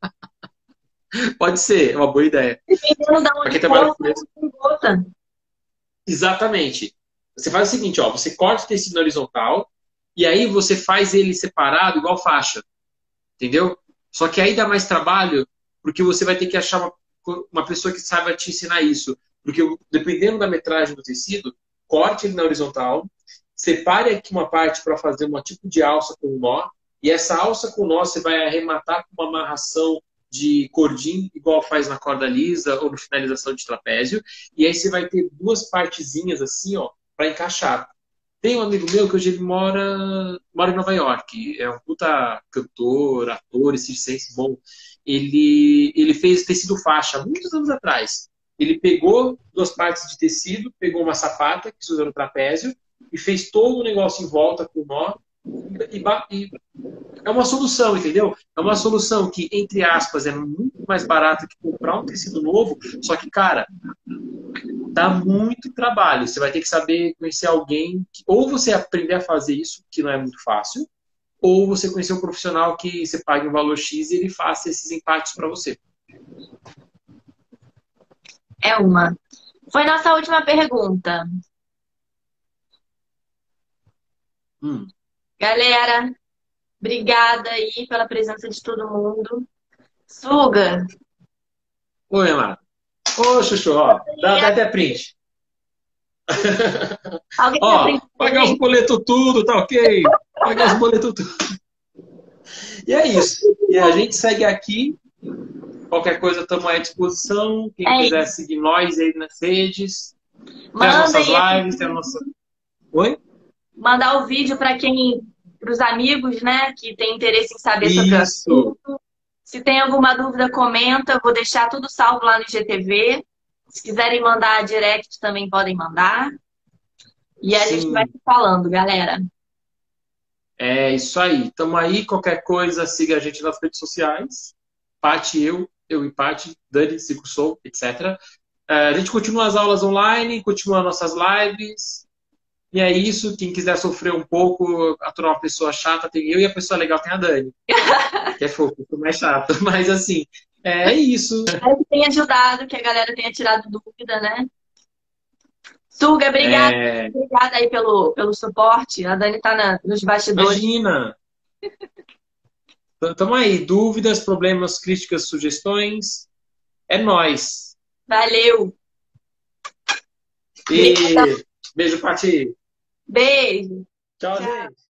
Pode ser, é uma boa ideia. Dependendo da Pra onde quem trabalha for, com isso. gota. Exatamente. Você faz o seguinte, ó, você corta o tecido na horizontal e aí você faz ele separado igual faixa. Entendeu? Só que aí dá mais trabalho porque você vai ter que achar uma, uma pessoa que saiba te ensinar isso. Porque dependendo da metragem do tecido, corte ele na horizontal, separe aqui uma parte para fazer um tipo de alça com nó, e essa alça com nó você vai arrematar com uma amarração de cordim, igual faz na corda lisa ou na finalização de trapézio, e aí você vai ter duas partezinhas assim, ó, para encaixar. Tem um amigo meu que hoje ele mora, mora em Nova York, é um puta cantor, ator, circense bom. Ele, ele fez tecido faixa muitos anos atrás. Ele pegou duas partes de tecido, pegou uma sapata que se usa no trapézio e fez todo o negócio em volta com nó. E, e, é uma solução, entendeu? É uma solução que, entre aspas, é muito mais barata que comprar um tecido novo, só que, cara, dá muito trabalho. Você vai ter que saber conhecer alguém, que, ou você aprender a fazer isso, que não é muito fácil, ou você conhecer um profissional que você pague um valor X e ele faça esses empates para você. É uma. Foi nossa última pergunta. Hum. Galera, obrigada aí pela presença de todo mundo. Suga. Oi, Amara. Ô, Chuchu, ó, dá, dá até print. Alguém Ó, print pagar os boletos tudo, tá ok? Pagar os boletos tudo. E é isso. E a gente segue aqui. Qualquer coisa, estamos à disposição. Quem é quiser isso. seguir nós aí nas redes. Tem Manda as nossas aí, lives, tem a nossa... Oi? mandar o vídeo para quem, para os amigos, né, que tem interesse em saber sobre o Isso. assunto. Se tem alguma dúvida, comenta. Eu vou deixar tudo salvo lá no I G T V. Se quiserem mandar direct, também podem mandar. E a Sim. gente vai se falando, galera. É isso aí. Tamo aí. Qualquer coisa, siga a gente nas redes sociais. Paty, eu, eu e Paty, Dani, Cico Sou, etcétera. É, a gente continua as aulas online, continua nossas lives. E é isso. Quem quiser sofrer um pouco, aturar uma pessoa chata, tem eu, e a pessoa legal tem a Dani. Que é fofo, eu mais chato. Mas assim, é isso. Espero que tenha ajudado, que a galera tenha tirado dúvida, né? Suga, obrigada. É... Obrigada aí pelo, pelo suporte. A Dani tá na, nos bastidores. Imagina! Tamo aí. Dúvidas, problemas, críticas, sugestões. É nóis. Valeu. E beijo, Paty. Beijo. Tchau, Tchau. gente.